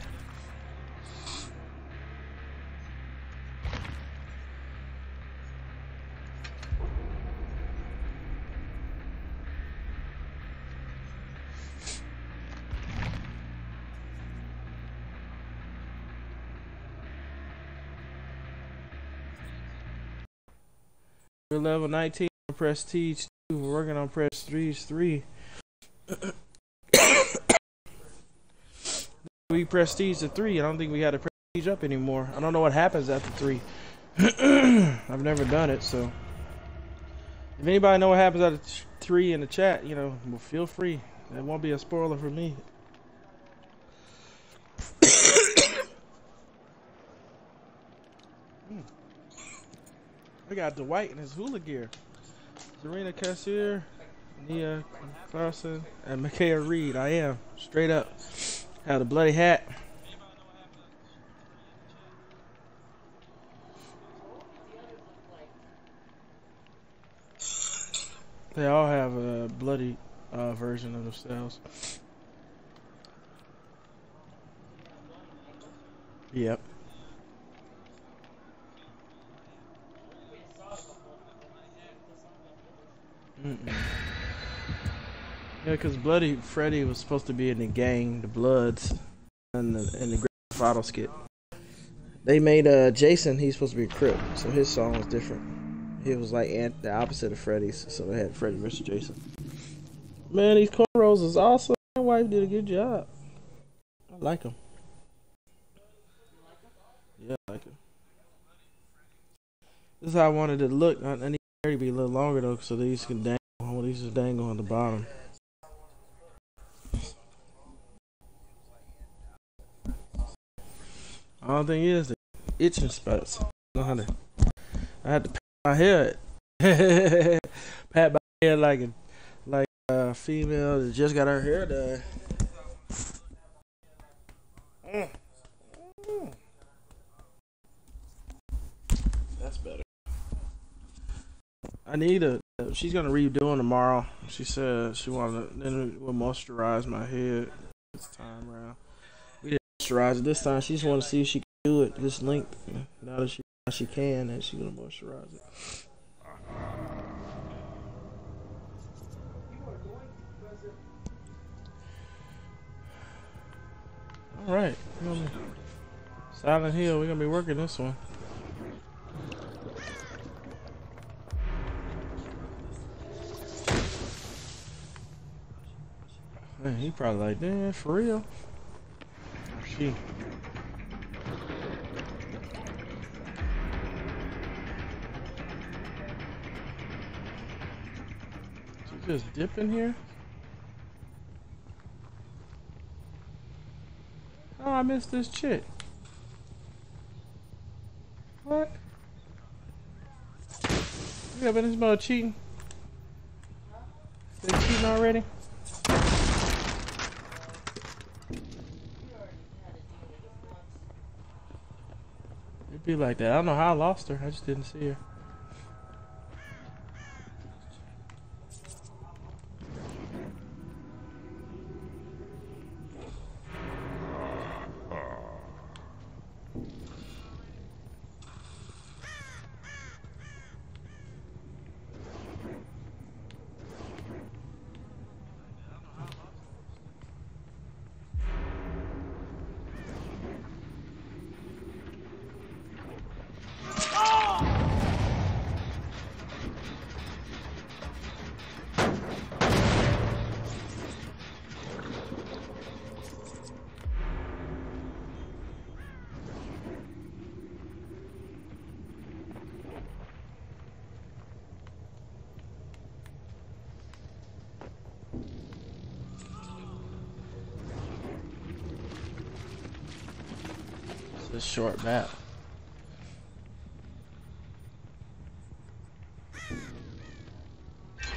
We're level 19 on Prestige 2. We're working on Prestige 3. We prestige to 3. I don't think we had a prestige up anymore. I don't know what happens after 3. I've never done it, so if anybody know what happens after 3 in the chat, you know, well, feel free. That won't be a spoiler for me. We got Dwight in his hula gear. Serena Cassier, Nia Clarkson, and Micaiah Reed. I am straight up. Have a bloody hat. They all have a bloody version of themselves. Yep. Yeah, because Bloody Freddy was supposed to be in the gang, the Bloods, and the Grand Theft Auto skit. They made Jason, he's supposed to be a Crip, so his song was different. He was like the opposite of Freddy's, so they had Freddy versus Jason. Man, these cornrows is awesome. My wife did a good job. I like them. Yeah, I like them. This is how I wanted it to look. I need hair to be a little longer though, so these can dangle. Well, these just dangle on the bottom. All thing is the itching spots. I had to pat my head. Pat my head like a female that just got her hair done. That's better. I need a. She's gonna redo them tomorrow. She said she wanted to then we'll moisturize my head this time around. We didn't moisturize it this time. She just want to see if she can do it this length. Now that she can, and she's gonna moisturize it. All right, Silent Hill. We're gonna be working this one. Man, he probably like, damn, for real. She. She just dip in here? Oh, I missed this chick. Yeah, but this mother cheating. They cheating already? It'd be like that. I don't know how I lost her. I just didn't see her. It's a short map. See,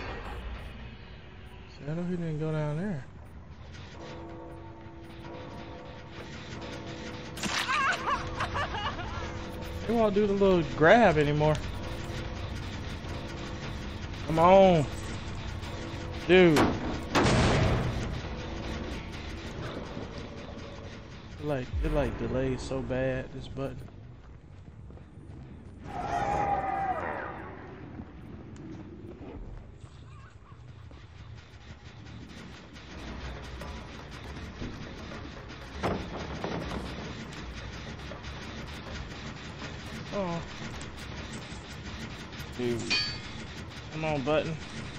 I know he didn't go down there. They won't do the little grab anymore. Come on. Dude. It like delays so bad, this button. Oh. Dude. Come on, button.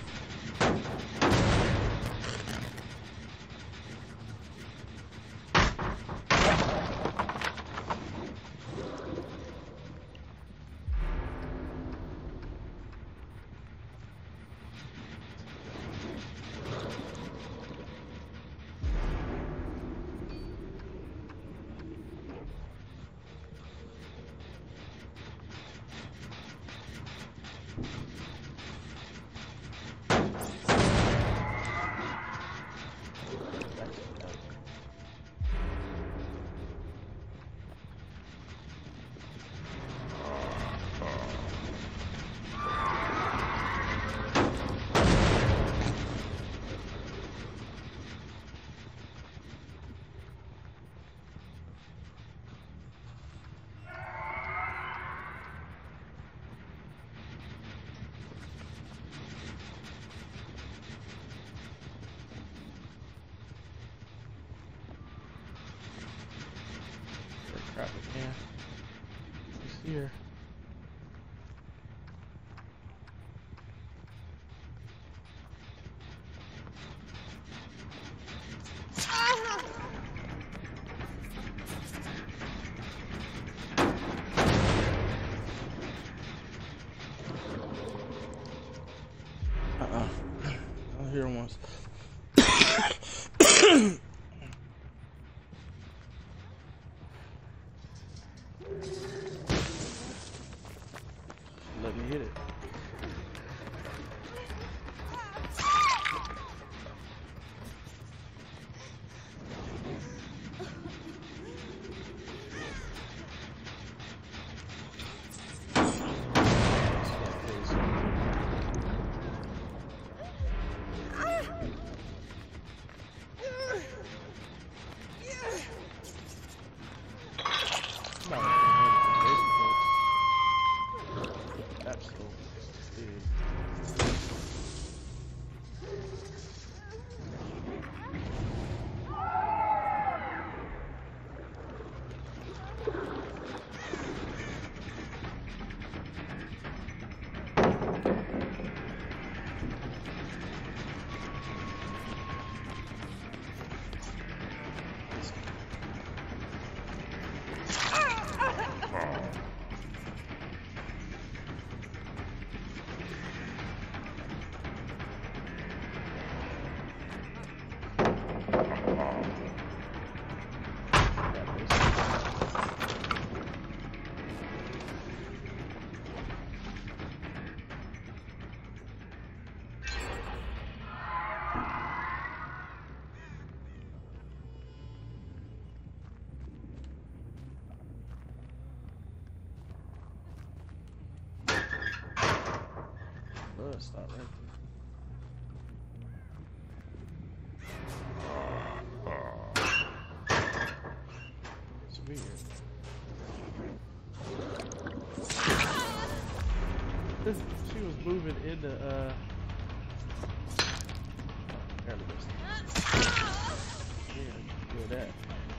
Crap, yeah. She's here. I'll hear him once. Let me hit it. Absolutely. blood stop right there. It's weird. She was moving in the there it is. Yeah, do that.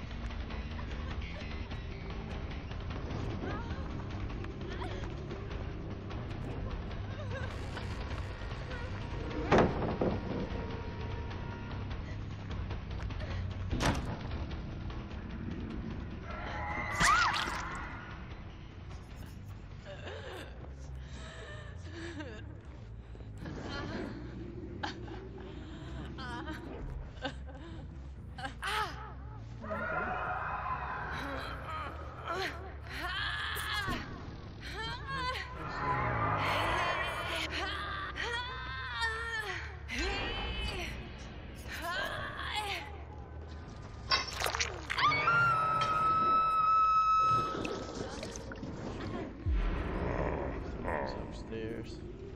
Upstairs.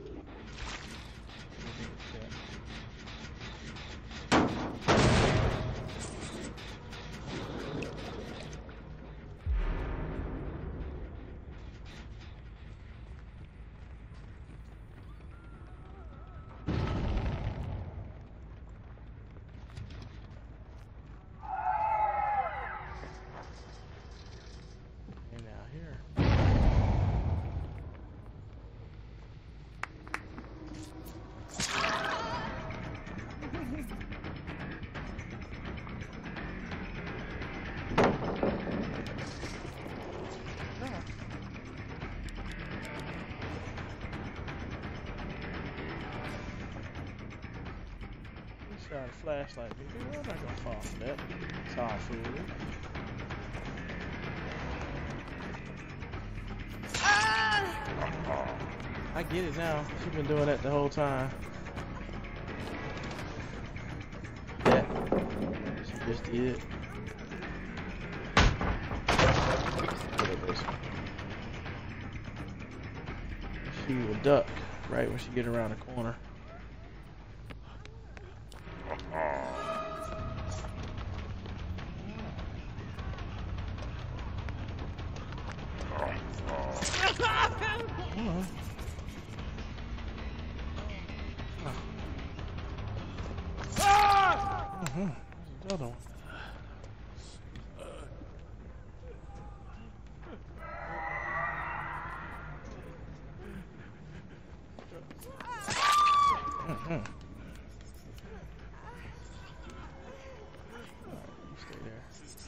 And now here. Shot a flashlight, baby. I'm not gonna fall for that. It's all food. I get it now. She's been doing that the whole time. Yeah. She just did. She will duck right when she get around the corner. The other one. Stay there.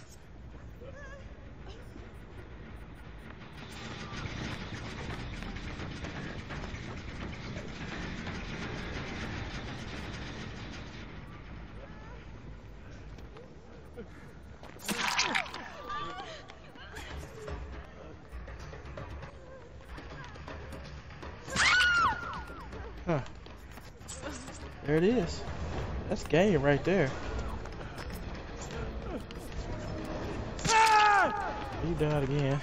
Huh. There it is. That's game right there. You died again.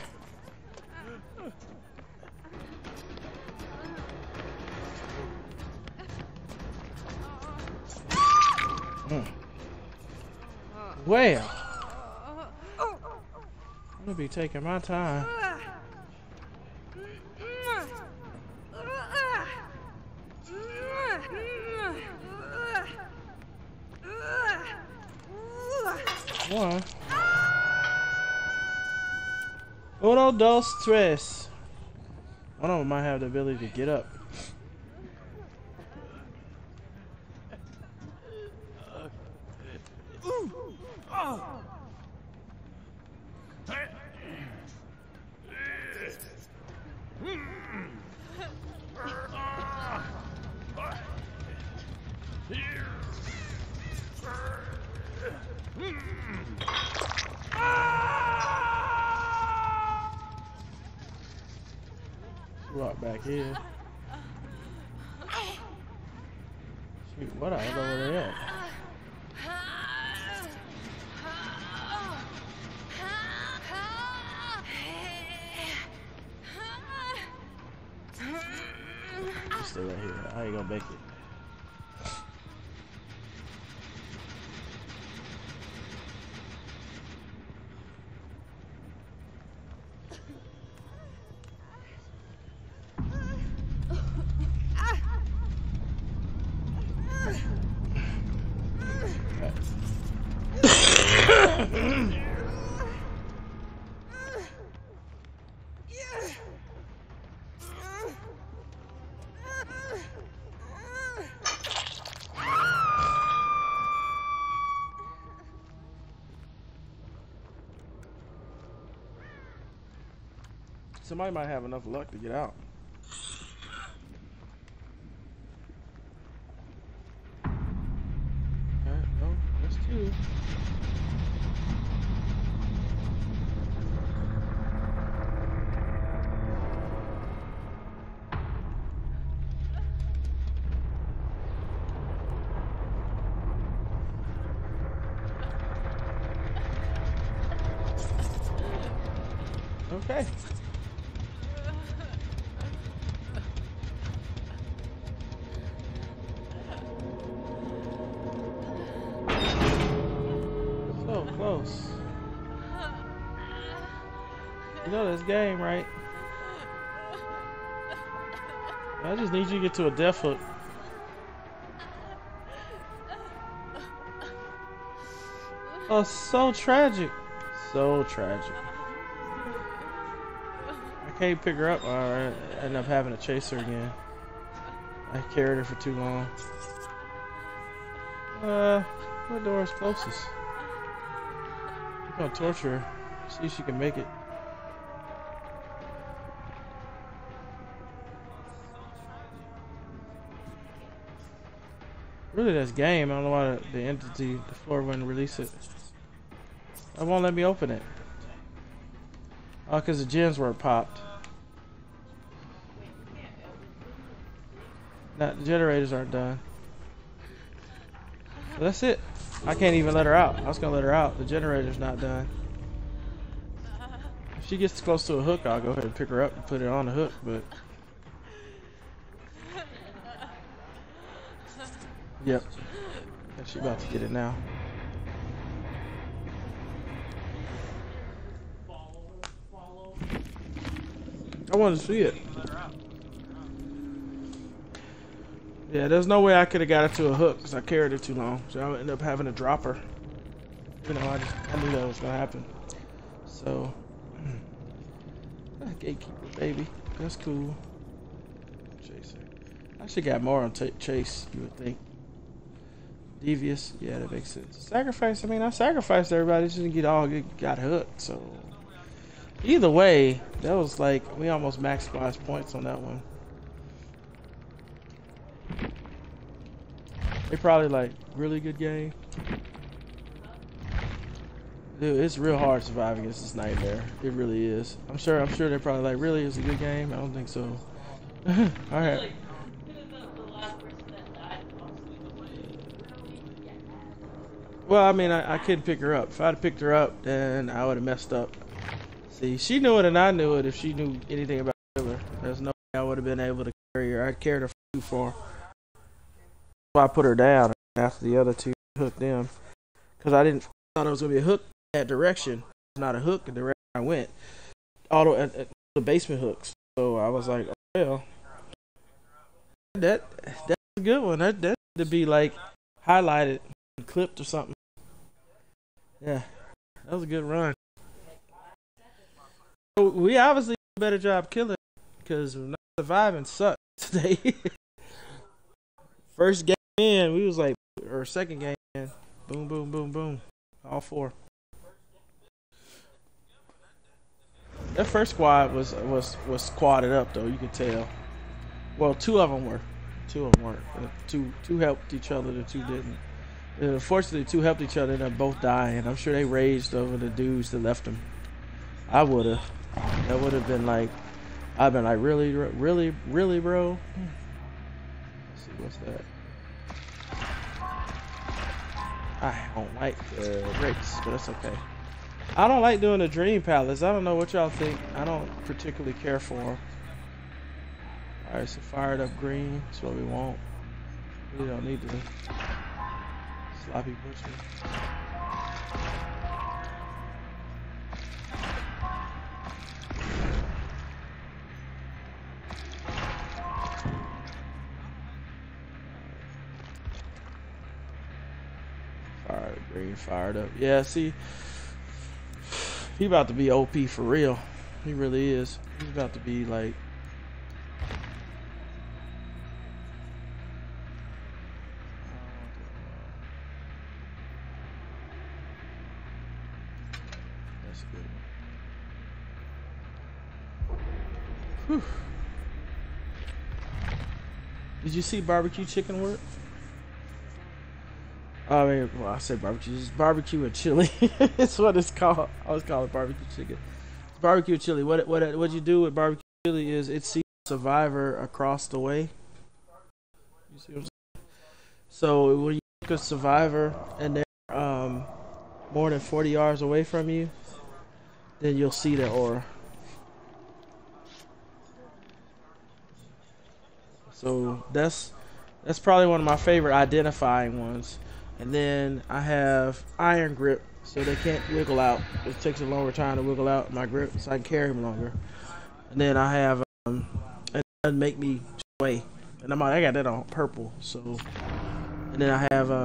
Well, I'm gonna be taking my time. One. Uno, dos, tres. One of them might have the ability to get up. Rock back here. Shoot, what I don't know where they at. stay right here. I ain't gonna make it. Somebody might have enough luck to get out. Alright, no, that's two. Okay. So close. You know this game, right? I just need you to get to a death hook. Oh, so tragic. So tragic. I can't pick her up. Alright, I end up having to chase her again. I carried her for too long. What door is closest? I'm gonna torture her. See if she can make it. Really, that's game. I don't know why the entity, the floor wouldn't release it. It won't let me open it. Oh, because the gens weren't popped. Nah, the generators aren't done. So that's it. I can't even let her out. I was gonna let her out. The generator's not done. If she gets close to a hook, I'll go ahead and pick her up and put it on the hook, but... Yep. She's about to get it now. I want to see it. Yeah, there's no way I could have got her to a hook because I carried her too long. So I would end up having to drop her. You know, I knew that was going to happen. So, gatekeeper, baby. That's cool. Chaser. I should got more on Chase, you would think. Devious. Yeah, that makes sense. Sacrifice. I mean, I sacrificed everybody just didn't got hooked. So, either way, that was like, we almost maximized points on that one. They probably like, really good game. Dude, it's real hard to survive against this nightmare. It really is. I'm sure they're probably like, really, it's a good game? I don't think so. Alright. Well, I mean, I couldn't pick her up. If I'd have picked her up, then I would have messed up. See, she knew it and I knew it if she knew anything about killer. There's no way I would have been able to carry her. I'd carried her too far. So I put her down after the other two hooked them. Because I thought it was going to be a hook that direction. It's not a hook the direction I went. Auto at the basement hooks. So I was like, oh, well. That's a good one. That to be like highlighted, clipped or something. Yeah. That was a good run. So we obviously did a better job killing because not surviving sucked today. First game in, we was like, or second game in, boom, boom, boom, boom, all four. That first squad was squadded up though, you could tell. Well, two of them were, two of them weren't. Two helped each other, the two didn't. Unfortunately, two helped each other and they both died. And I'm sure they raged over the dudes that left them. I would have. That would have been like, I've been like, really, really, really, bro. Let's see, what's that? I don't like the race, but that's okay. I don't like doing the Dream Palace. I don't know what y'all think. I don't particularly care for them. Alright, so fired up green. That's what we want. We don't need to sloppy butcher. Fired up green, fired up. Yeah, see, he about to be OP for real. He really is. He's about to be like. That's good. Whew. Did you see barbecue chicken work? I mean, well, I say barbecue. It's barbecue and chili. It's what it's called. I always call it barbecue chicken. It's barbecue and chili. What you do with barbecue chili is it sees Survivor across the way. You see what I'm saying? So when you look at Survivor and they're more than 40 yards away from you, then you'll see their aura. So that's probably one of my favorite identifying ones. And then I have iron grip, so they can't wiggle out. It takes a longer time to wiggle out my grip, so I can carry them longer. And then I have it doesn't make me sway, and I got that on purple. So, and then I have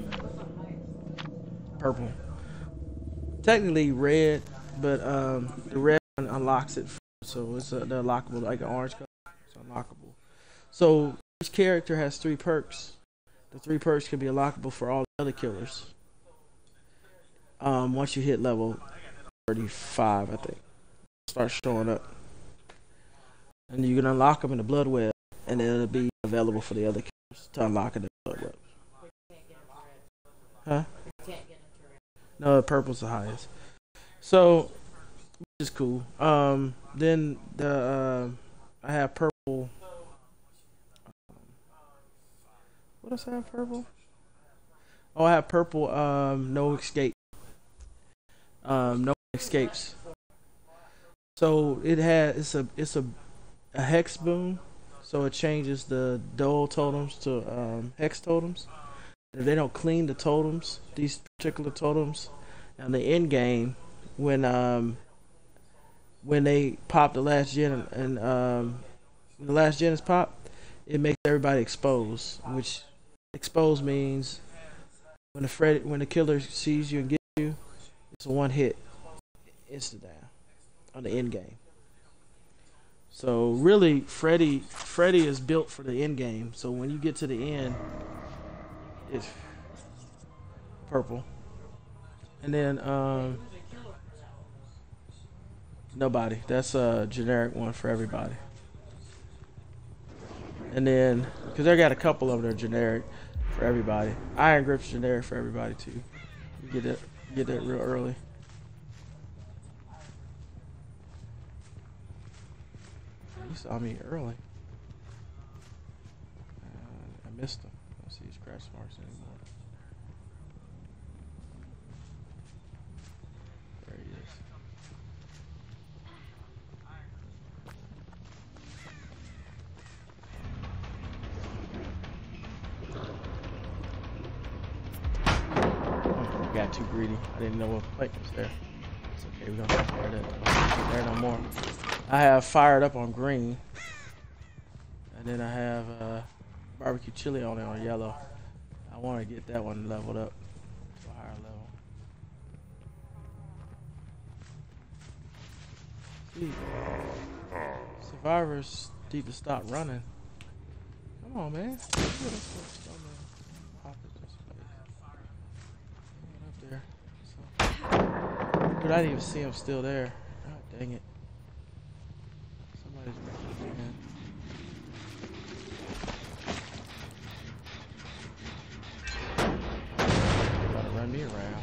purple. Technically red, but the red one unlocks it, so it's they're unlockable like an orange color. It's unlockable. So each character has 3 perks. The 3 perks can be unlockable for all the other killers. Once you hit level 35, I think, start showing up, and you can unlock them in the blood web, and then it'll be available for the other killers to unlock in the blood web. Huh? No, the purple's the highest. So, which is cool. Then I have purple. What else I have purple? Oh, I have purple. No escape. No escapes. So it's a hex boom. So it changes the dole totems to hex totems. If they don't clean the totems, these particular totems, and the end game, when they pop the last gen and the last gen is popped, it makes everybody exposed, which exposed means when the killer sees you and gets you, it's a one hit, instant down on the end game. So really, Freddy is built for the end game. So when you get to the end, it's purple, and then nobody. That's a generic one for everybody. And then, because I got a couple of them that are generic for everybody. Iron grip's generic for everybody too. You get that real early. You saw me early. I missed him. I don't see his scratch marks anymore. There he is. I got too greedy. I didn't know what plate was there. It's okay, we don't have to wear that. There no more. I have fired up on green, and then I have barbecue chili on it on yellow. I want to get that one leveled up to a higher level. See, survivors need to stop running. Come on, man. Up there. So, but I didn't even see him still there. God dang it. Somebody's rushing in. About to run me around.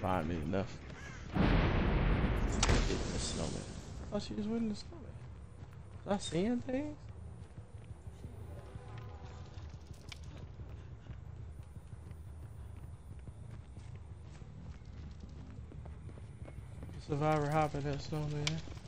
find me enough. Getting the snowman. I thought she was winning the snowman. Was I seeing things? Survivor hopping that snowman.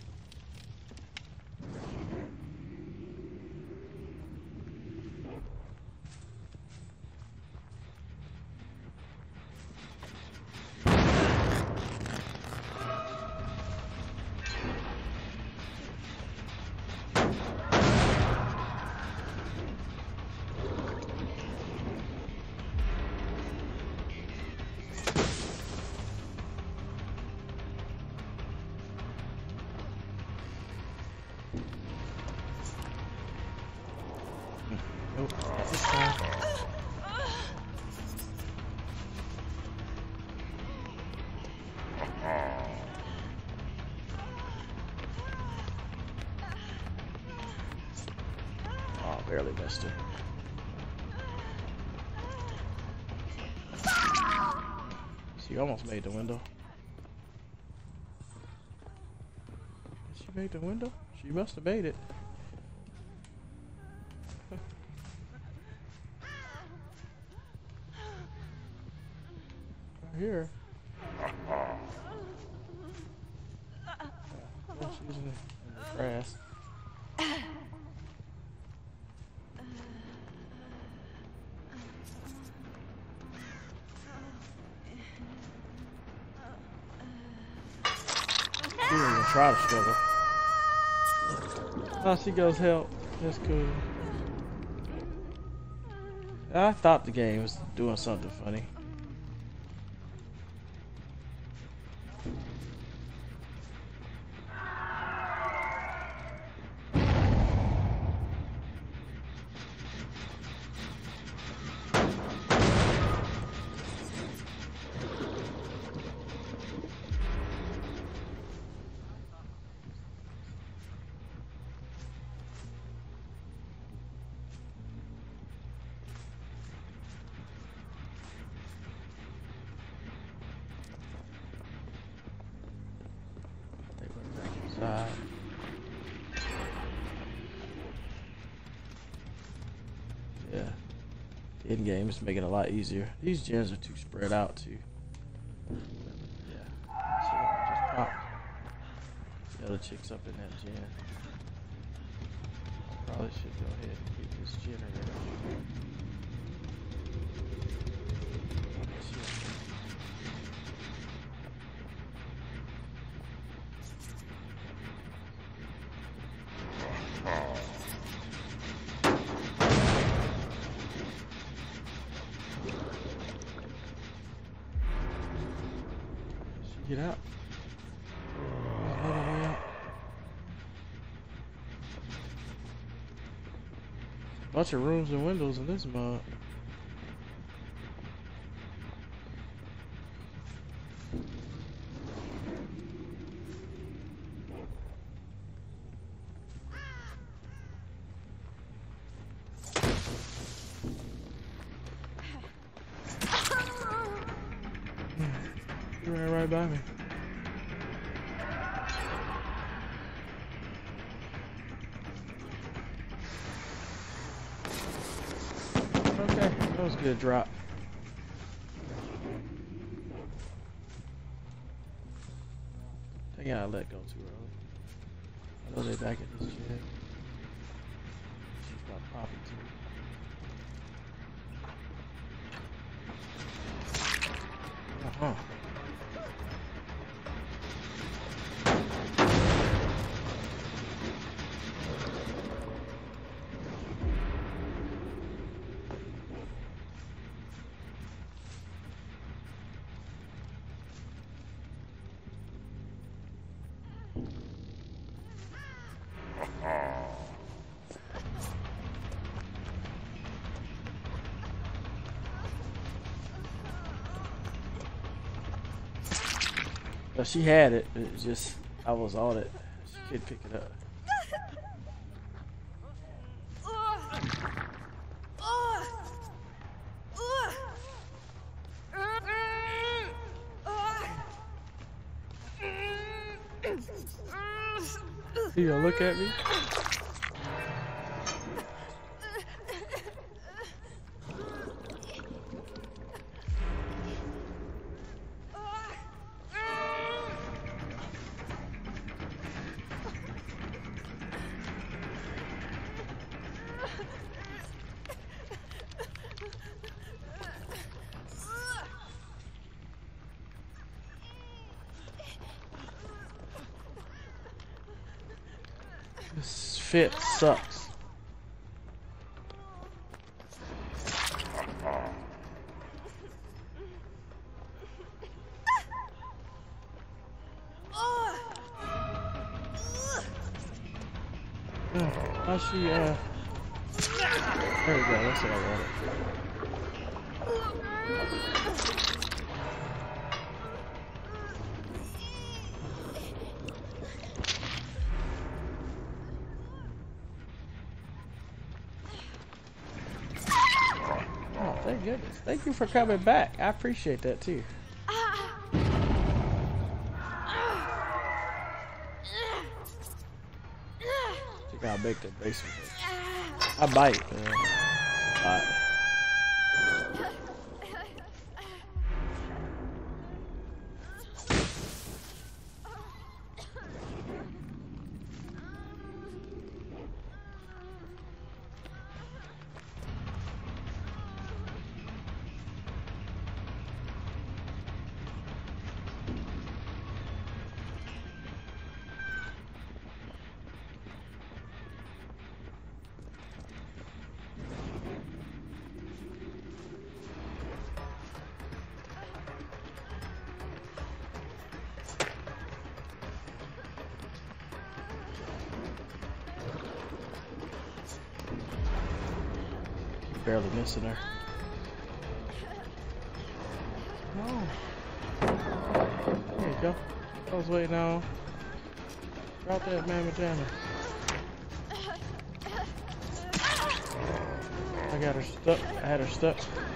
Nope, not this time. Oh, barely missed her. She almost made the window. Did she make the window? She must have made it. Here. Oh, she's in the grass. She didn't even try to struggle. Oh, she goes help. That's cool. I thought the game was doing something funny. Yeah, the end game is making it a lot easier. These gens are too spread out too. Yeah, so just pop the other chicks up in that gen. I probably should go ahead and get this generator. Get out. Another way out. Bunch of rooms and windows in this mod. You ran right by me. Okay, that was a good drop. I think I let go too early. I know they back at this jet. She's about popping too. Uh-huh. But she had it, it was just, I was on it. She could pick it up. You gonna look at me? This fit sucks. How she there we go, that's what I wanted. Thank goodness. Thank you for coming back. I appreciate that too. Check out how big the basement is. I bite, man. Barely missing her. Oh. There you go. I was waiting on. Drop that mamma jamma. I got her stuck. I had her stuck.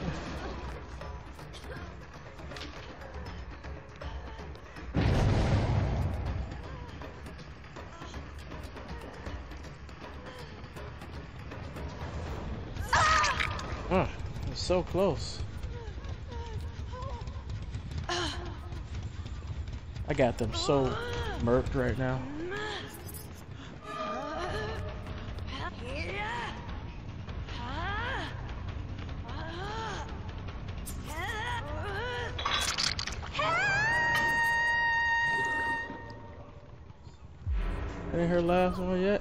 It's so close. I got them so murked right now. Ain't her last one yet?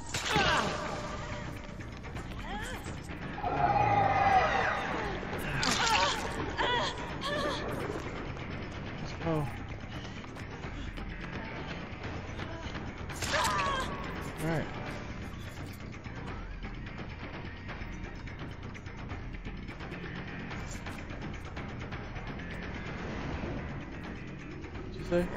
Oh. Alright. What'd you say?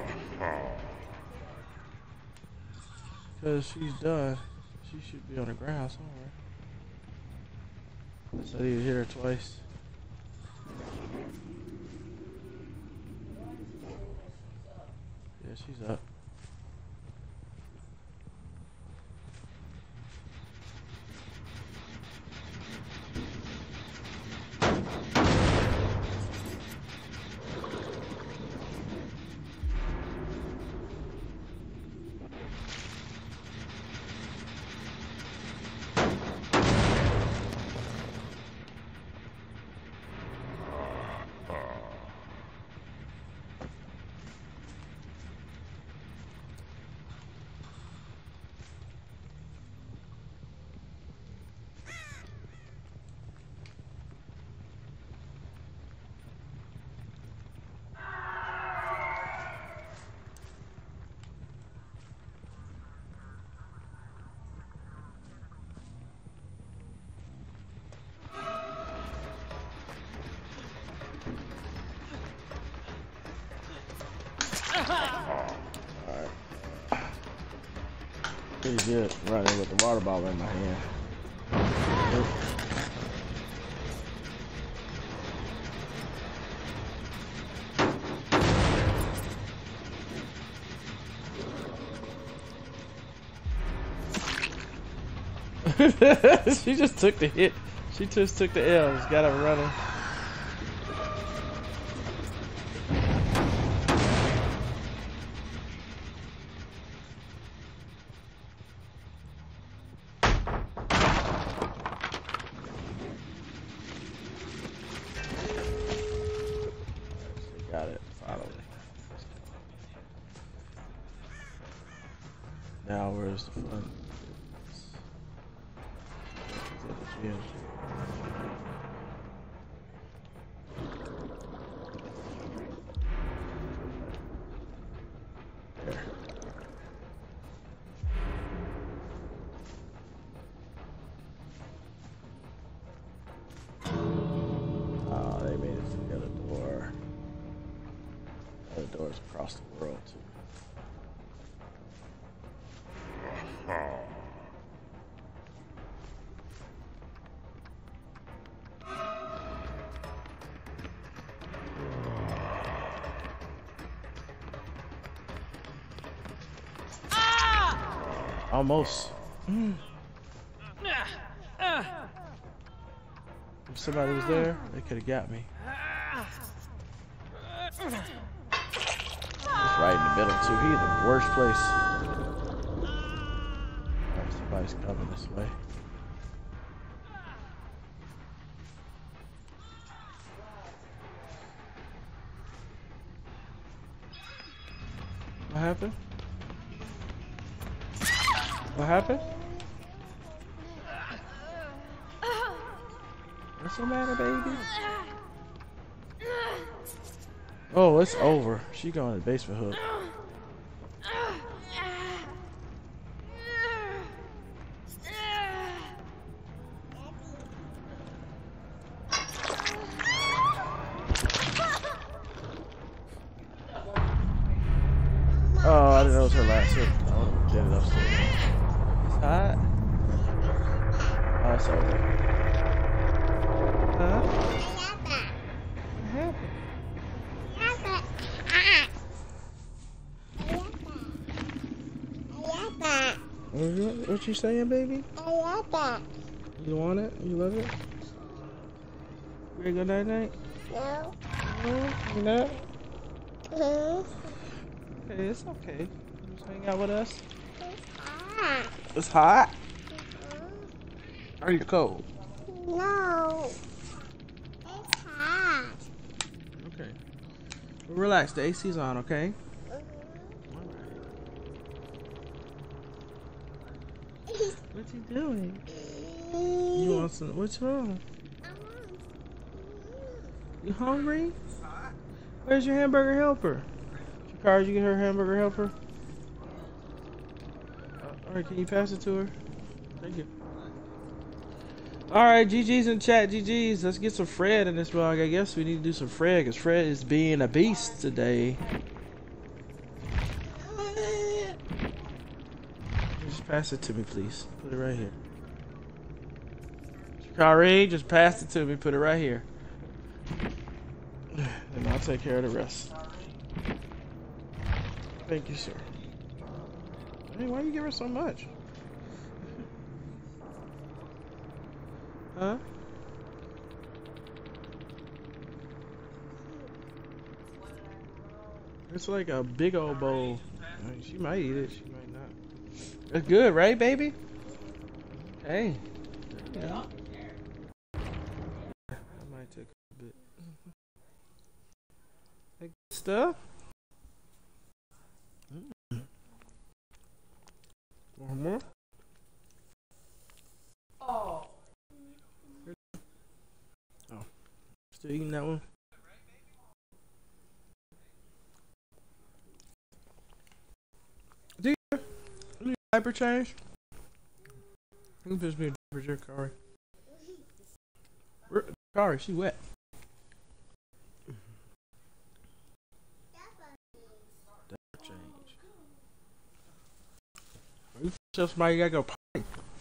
Because she's done. She should be on the ground somewhere. So I need to hit her twice. Yeah, she's up. Alright. Pretty good. Right there with the water bottle in my hand. She just took the hit. She just took the L. Just got up running. Got it, finally. Now where's the fun? It's at the gym. There. Oh, they made it to the other door. Other doors across the world too. Almost. If somebody was there, they could have got me. It's right in the middle too. He's the worst place. Alright, somebody's coming this way. What happened? What happened? What's the matter, baby? Oh, it's over. She going to the basement hook. Oh, I didn't know it was her last hit. I would have did it upstairs. It's hot. Oh, it's over. Huh? What happened? What you saying, baby? You want it? You love it? You ready to go night night? No. No? You not? No. Okay, it's okay. You just hang out with us. Ah. It's hot? Are you cold? No. It's hot. Okay. Well, relax. The AC's on, okay? What's he doing? You want some? What's wrong? You hungry? Where's your hamburger helper? Shakara, you get her hamburger helper? Alright, can you pass it to her? Thank you. Alright, GG's in chat. GG's. Let's get some Fred in this vlog. I guess we need to do some Fred because Fred is being a beast today. Just pass it to me, please. Put it right here. Shakari, just pass it to me. Put it right here. And I'll take care of the rest. Thank you, sir. Hey, why you give her so much? Huh? It's like a big old bowl. I mean, she might eat it, she might not. It's good, right, baby? Hey. Yeah. I might take a bit. That good stuff? One more? Oh. Still eating that one? Do you need a diaper change? You can just be a diaper, Kari. Kari, she wet. Diaper change. You tell somebody you gotta go potty.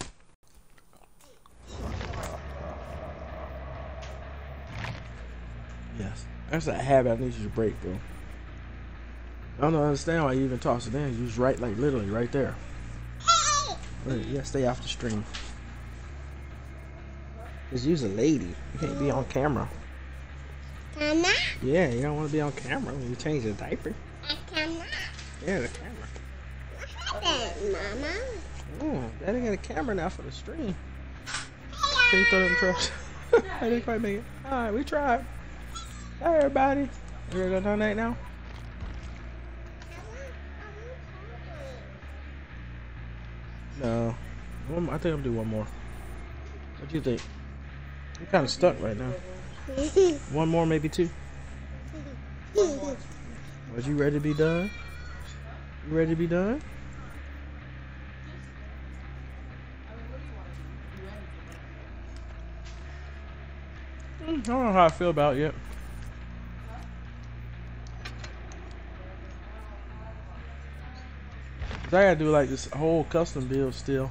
Yes. That's a habit I need you to break, bro. I don't understand why you even toss it in. You was right, like literally right there. Right, yeah, stay off the stream. Cause you's a lady. You can't be on camera. Mama? Yeah, you don't want to be on camera when you change the diaper. I cannot. Yeah, the camera. What happened, Mama? Oh, Daddy got a camera now for the stream. Hey, Can you throw them trucks? I didn't quite make it. Alright, we tried. Hi, everybody. You ready to go donate now? No. I think I'll do one more. What do you think? I'm kind of stuck right now. One more, maybe two. Was you ready to be done? You ready to be done? I don't know how I feel about it yet. I gotta do like this whole custom build still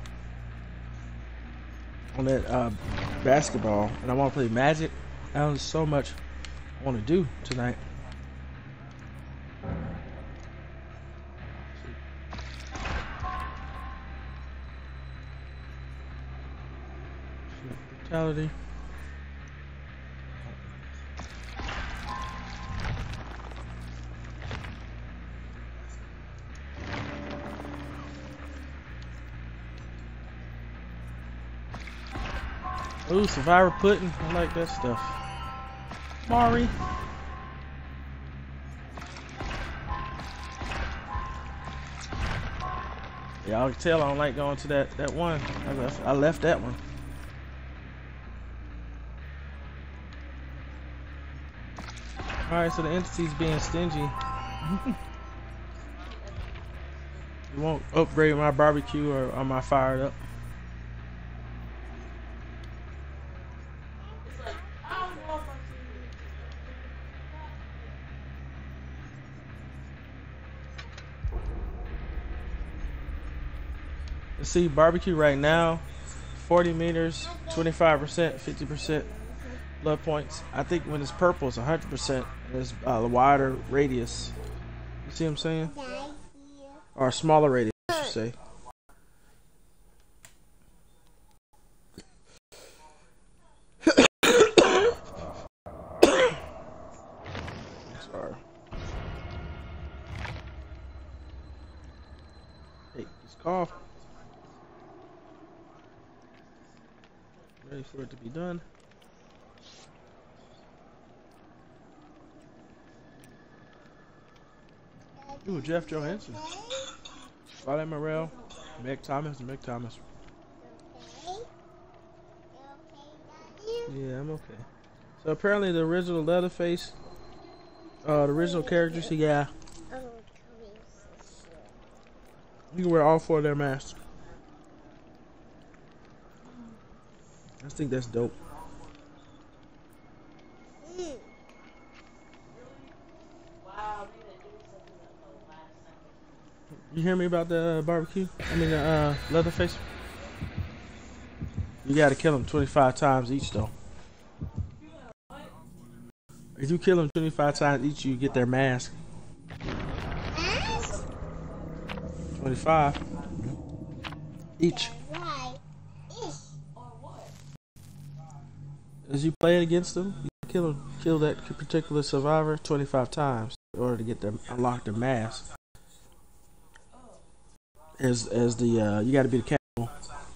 on that basketball, and I want to play Magic. There's so much I want to do tonight. Brutality. Ooh, Survivor pudding. I like that stuff. Mari. Y'all can tell I don't like going to that one. I left that one. Alright, so the entity's being stingy. You won't upgrade my barbecue or my fired up. See, barbecue right now, 40 meters, 25%, 50% blood points. I think when it's purple, it's 100%. It's a wider radius. You see what I'm saying? Or a smaller radius, I should say. Sorry. Hey, just cough. Ready for it to be done. Ooh, Jeff Johansson. Violet Morel, Meg Thomas, and Meg Thomas. Yeah, I'm okay. So apparently the original Leatherface, the original characters, yeah. You can wear all four of their masks. I think that's dope. You hear me about the barbecue? I mean the Leatherface? You gotta kill them 25 times each though. If you kill them 25 times each, you get their mask. 25 each. As you play against them, you kill that particular survivor 25 times in order to get them unlock their mask. As the you got to be the cannibal,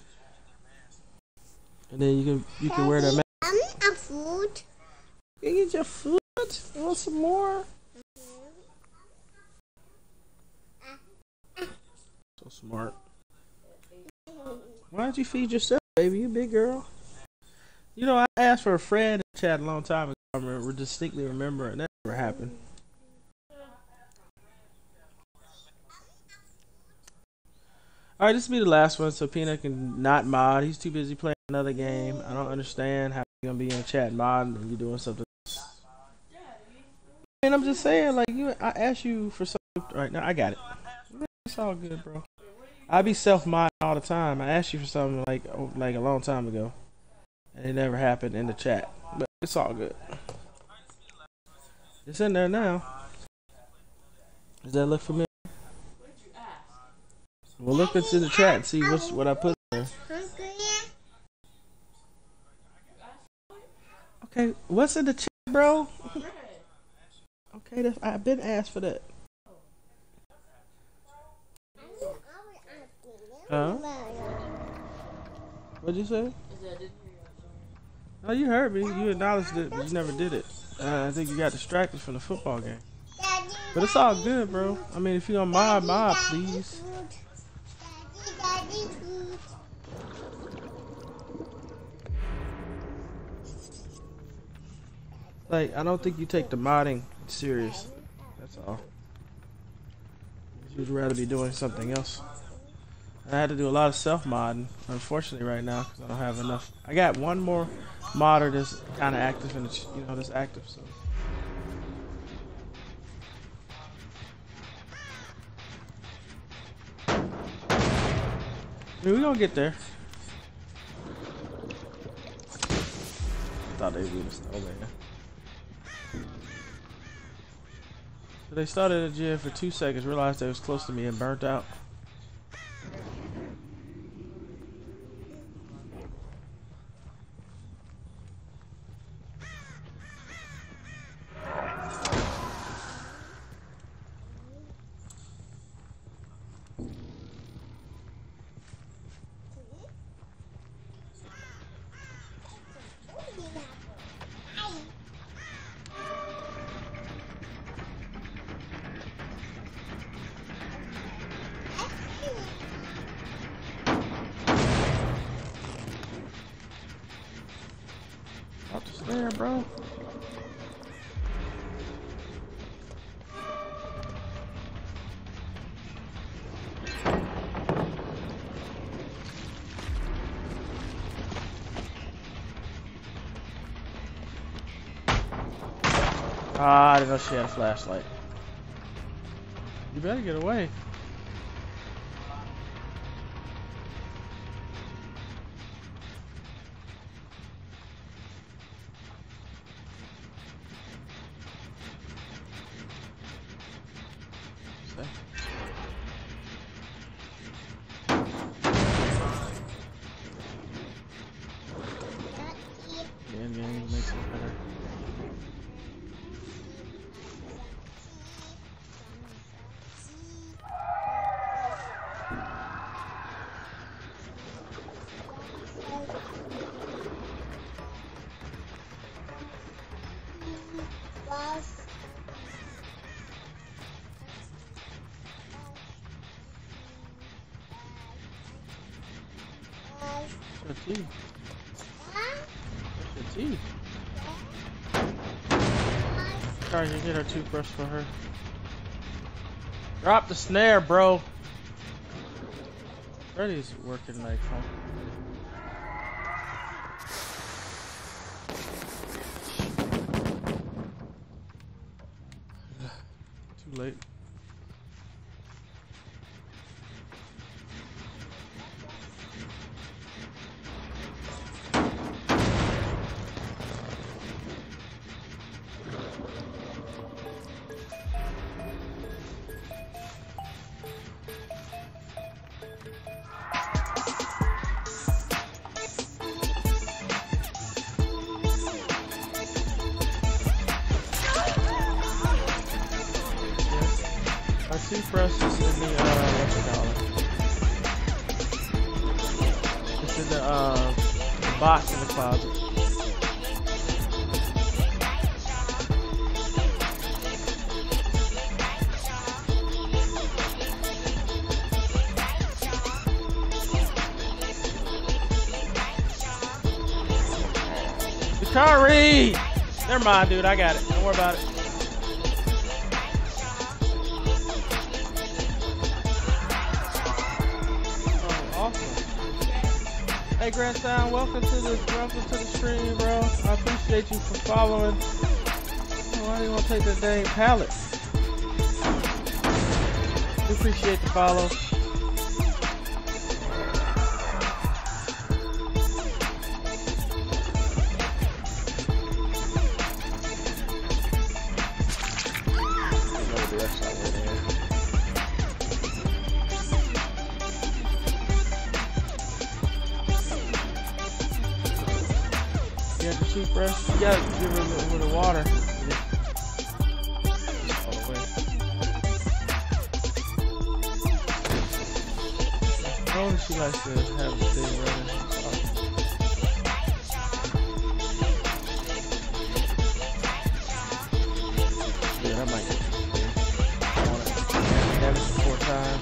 and then you can wear that mask. A food. You get your food. You want some more? So smart. Why don't you feed yourself, baby? You big girl. You know, I asked for a friend in the chat a long time ago. I distinctly remember, and that never happened. Alright, this will be the last one, so Peanut can not mod. He's too busy playing another game. I don't understand how you're going to be in the chat modding and you're doing something else. And I'm just saying, like, I asked you for something right now. I got it. It's all good, bro. I be self-modding all the time. I asked you for something like a long time ago. And it never happened in the chat. But it's all good. It's in there now. Does that look familiar? Well, look into the chat and see what I put in there. Okay, what's in the chat, bro? Okay, I've been asked for that. Huh? What'd you say? Oh, you heard me. You acknowledged it, but you never did it. I think you got distracted from the football game. But it's all good, bro. I mean, if you don't mind, please. Like, I don't think you take the modding serious. That's all. You'd rather be doing something else. I had to do a lot of self-modding, unfortunately, right now, because I don't have enough. I got one more modder that's kind of active in the, you know, that's active, so. I mean, we're gonna get there. Thought they would have stole that. So they started a gym for 2 seconds, realized they was close to me and burnt out. Up the stair, bro. Ah, I didn't know she had a flashlight. You better get away. Makes it better. What's your tea? What's your tea? Sorry, you get her toothbrush for her. Drop the snare, bro. Freddy's working like home. Too late. Toothbrush is in the it's in the box in the closet. Kari! Never mind, dude. I got it. Don't worry about it. Hey Grandson, welcome to the stream, bro. I appreciate you for following. Why do you want to take the dang pallet? We appreciate the follow. got the toothbrush. You gotta give her a little bit of water. All the way. Oh, she likes to have the thing running. Yeah, that might get you. Have it 4 times.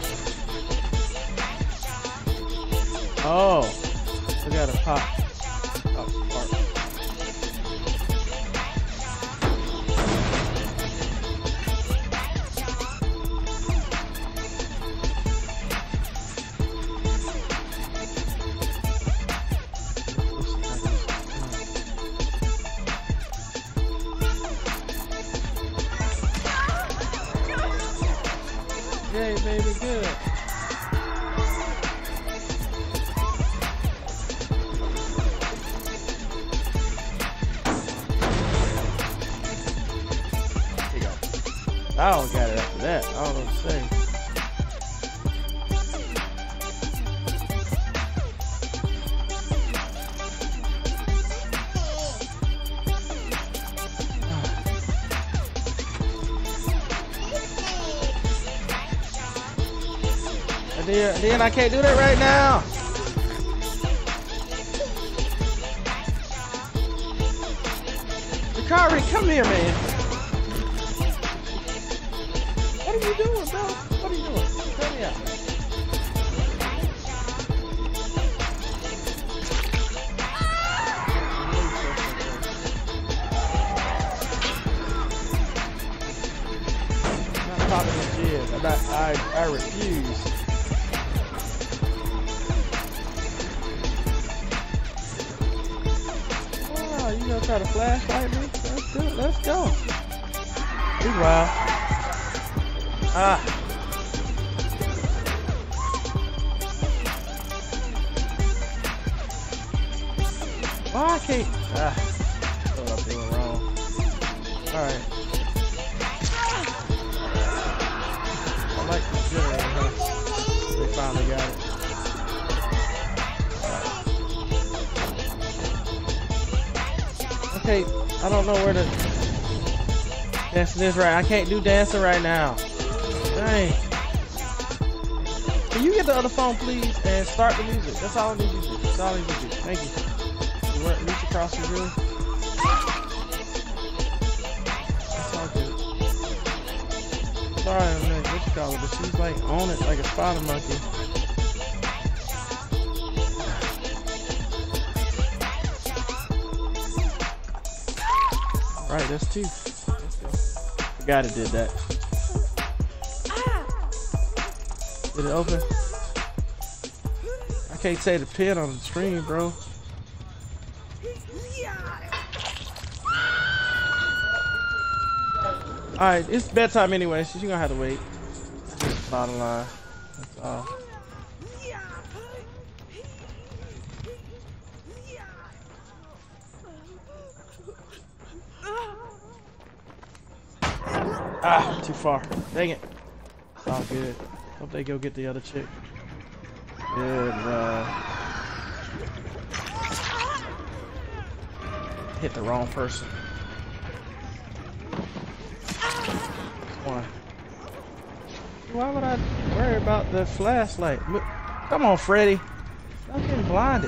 Oh, we got a pop. Pop spark. Yay, baby, good. I don't got it after that. I don't know what to say. Then I can't do that right now. Jakari, come here, man. What are you doing, bro? What are you doing? Tell me out. I'm not popping the jizz. I refuse. Oh, you gonna try to flashlight me? Let's do it. Let's go. He's wild. Ah. Why I can't? Ah. What I'm doing wrong. Alright. I like the generator, huh? They finally got it. Okay, I don't know where to dancing is right. I can't do dancing right now. Dang. Can you get the other phone, please, and start the music? That's all I need you to do. That's all I need you to do. Thank you. You want to reach across the room? That's all good. Sorry, I'm not what you call it, but she's like on it like a spider monkey. Alright, that's 2. Let's go. Forgot it did that. Did it open? I can't say the pin on the screen, bro. Alright, it's bedtime anyway, so you're gonna have to wait. That's the bottom line. That's all. Ah, too far. Dang it. It's all good. Hope they go get the other chick. Good, hit the wrong person. Why would I worry about the flashlight? Come on, Freddy. I'm getting blinded.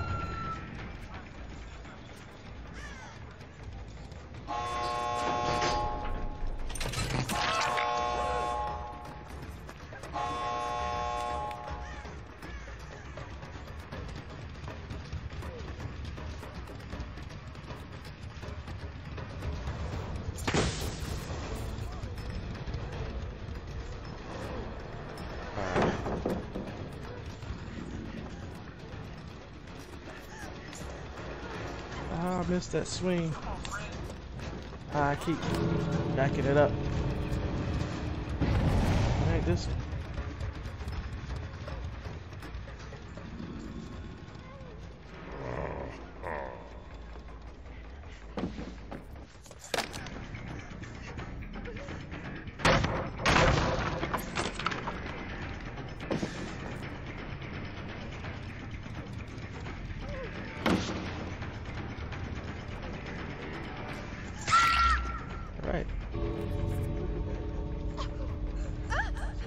I missed that swing. I keep backing it up. It ain't this one.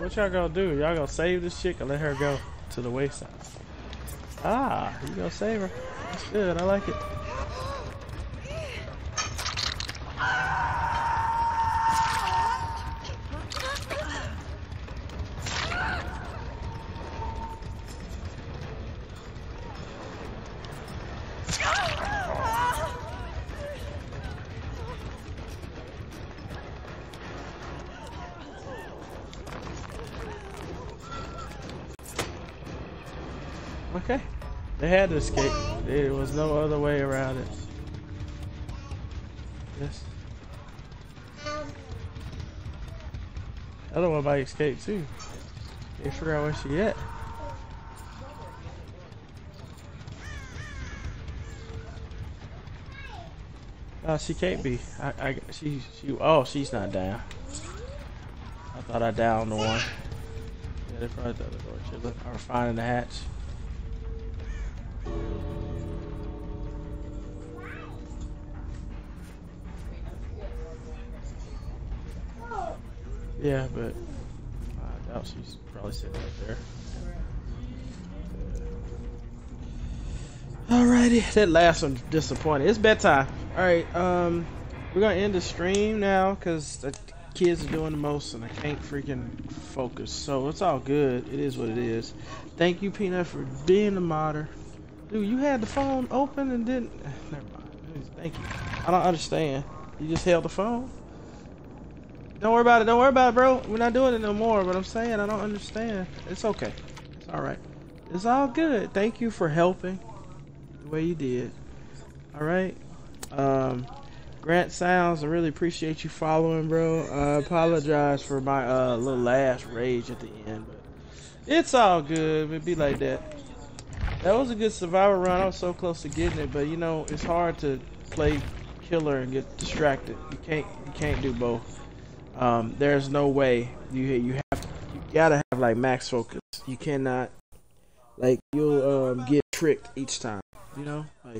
What y'all gonna do? Y'all gonna save this chick or let her go to the wayside? Ah, you gonna save her. That's good. I like it. Okay, they had to escape. There was no other way around it. Yes. Other one might escape too. Can't figure out where she at. She can't be. Oh, she's not down. I thought I downed the one. Yeah, they probably the other door. Chilling or finding the hatch. Yeah, but I doubt she's probably sitting right there. Alrighty, that last one disappointed. It's bedtime. Alright, we're gonna end the stream now because the kids are doing the most and I can't freaking focus. So it's all good. It is what it is. Thank you, Peanut, for being the modder. Dude, you had the phone open and didn't. Never mind. Thank you. I don't understand. You just held the phone? Don't worry about it. Don't worry about it, bro. We're not doing it no more. But I'm saying I don't understand. It's okay. It's all right. It's all good. Thank you for helping the way you did. All right. Grant Sounds, I really appreciate you following, bro. I apologize for my little last rage at the end, but it's all good. It'd be like that. That was a good survival run. I was so close to getting it, but you know it's hard to play killer and get distracted. You can't do both. There's no way. You gotta have like max focus. You cannot, like, you'll get tricked each time. You know, like.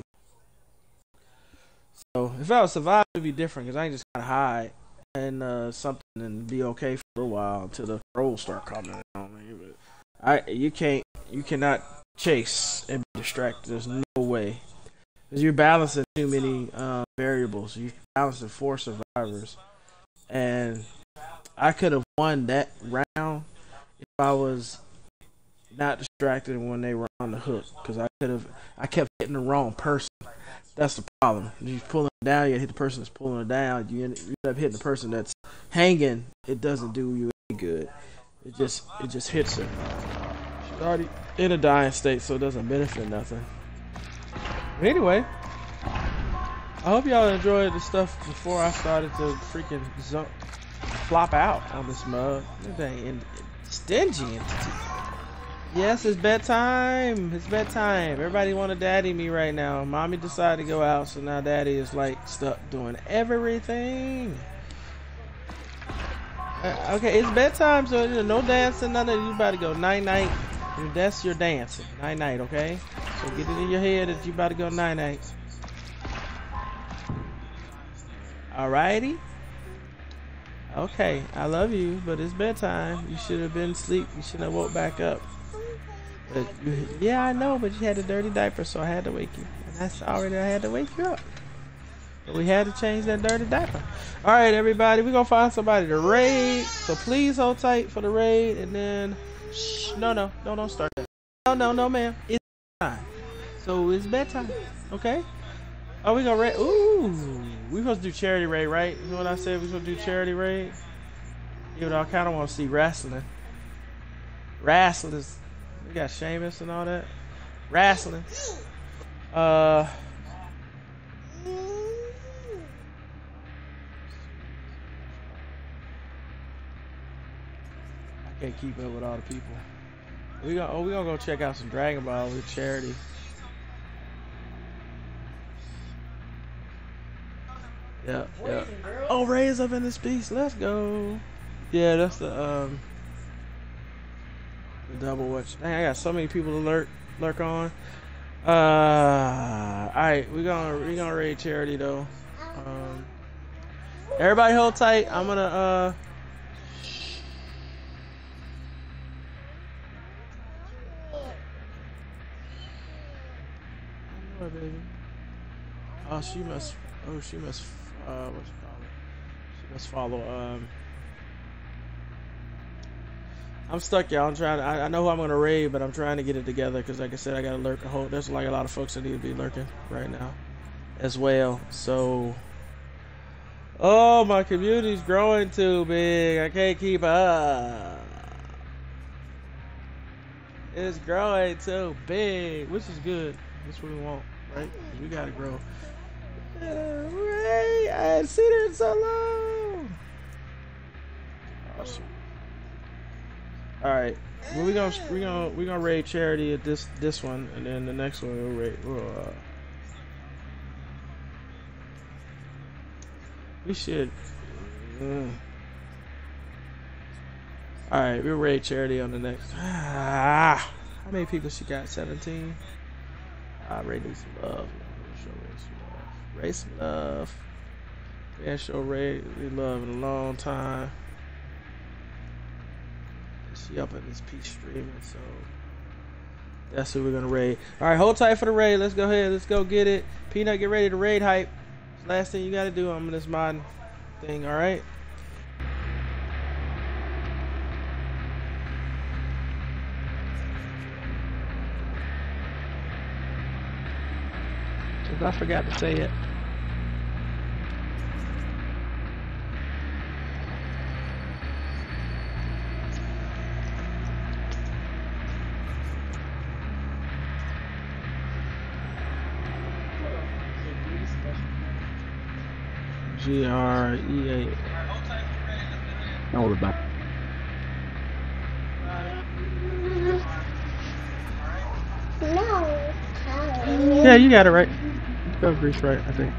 So if I was survive, it'd be different because I can just kind of hide and something and be okay for a little while until the trolls start coming on me. But you cannot chase and be distracted. There's no way because you're balancing too many variables. You're balancing 4 survivors. And I could have won that round if I was not distracted when they were on the hook. Because I kept hitting the wrong person. That's the problem. You pull it down, you hit the person that's pulling it down. You end up hitting the person that's hanging. It doesn't do you any good. It just hits her. She's already in a dying state, so it doesn't benefit nothing. But anyway. I hope y'all enjoyed the stuff before I started to freaking flop out on this mug. Dang, stingy entity. Yes, it's bedtime. It's bedtime. Everybody want to daddy me right now. Mommy decided to go out, so now daddy is like stuck doing everything. Okay, it's bedtime, so no dancing, none of you about to go night-night. That's your dancing. Night-night, okay? So get it in your head that you about to go night-night. Alrighty. Okay, I love you, but it's bedtime. You should have been asleep. You shouldn't have woke back up. But yeah, I know, but you had a dirty diaper, so I had to wake you. And that's already I had to wake you up. But we had to change that dirty diaper. Alright, everybody, we're gonna find somebody to raid. So please hold tight for the raid, and then don't start that. No, ma'am. It's bedtime. So it's bedtime. Okay? Oh, we gonna raid. Ooh, we supposed to do charity raid, right? You know what I said? We supposed to do charity raid. Even though I kind of want to see wrestling. Wrestlers. We got Sheamus and all that. Wrestling. I can't keep up with all the people. We gonna go check out some Dragon Ball with charity. Yeah. Oh, Ray's up in this piece. Let's go. Yeah, that's the double watch. Dang, I got so many people to lurk on. Alright, we gonna raid charity though. Everybody hold tight. I'm gonna What, baby? Oh, she must. Oh, she must. What's it called? She must follow. I'm stuck, y'all. I'm trying. I know who I'm gonna raid, but I'm trying to get it together because, like I said, I gotta lurk a whole. There's like a lot of folks that need to be lurking right now, as well. So, oh, my community's growing too big. I can't keep up. It's growing too big, which is good. That's what we want, right? We gotta grow. Right, I hadn't seen her in so long. Awesome. All right, well, we gonna raid Charity at this one, and then the next one we'll raid. We should. All right, we'll raid Charity on the next. How many people she got? 17. Ray needs some love. Show Ray some love. Ray some love. We ain't show Ray love in a long time. She up in this peach streaming, so that's who we're gonna raid. All right, hold tight for the raid. Let's go ahead. Let's go get it. Peanut, get ready to raid hype. Last thing you gotta do on this mod thing. All right. I forgot to say it. GREA. All about. No. Yeah, you got it right. Go Grease right, I think.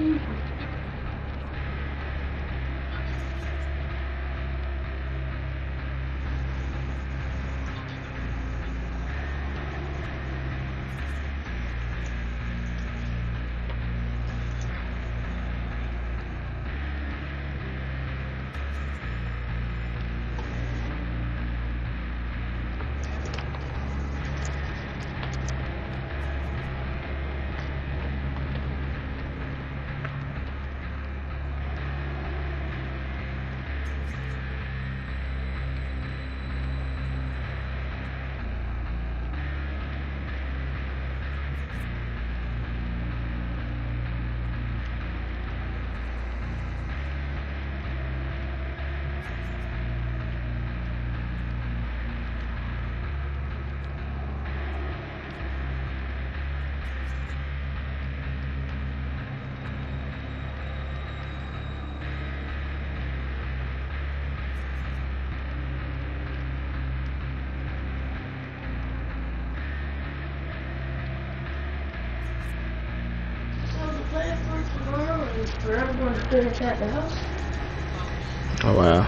For everyone to finish at the house. Oh wow.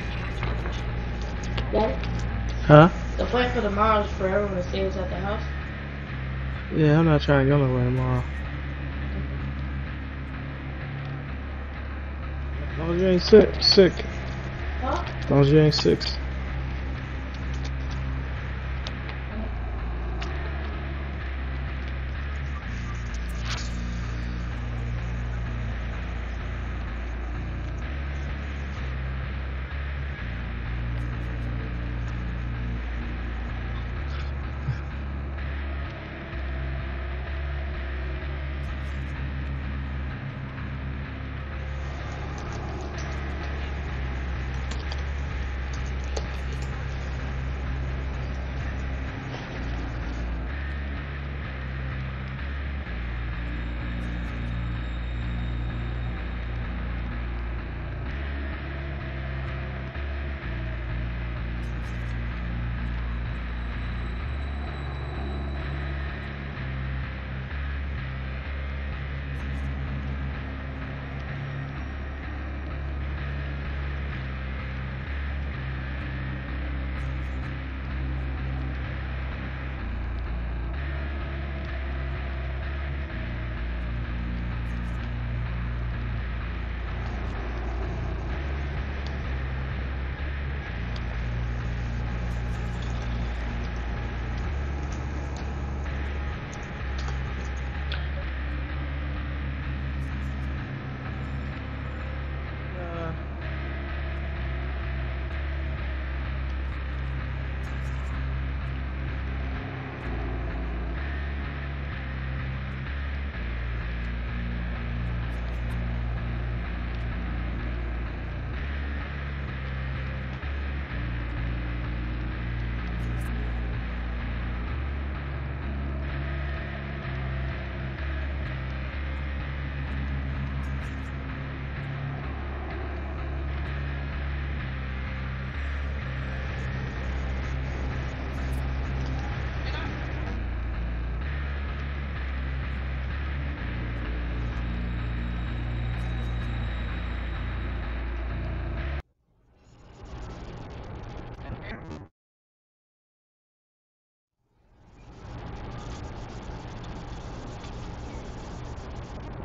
Daddy? Huh? The plan for tomorrow is for everyone to stay at the house. Yeah, I'm not trying to go nowhere tomorrow. As long as you ain't sick. Huh? As long as you ain't sick.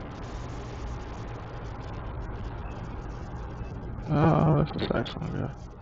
Oh, that's a saxophone guy.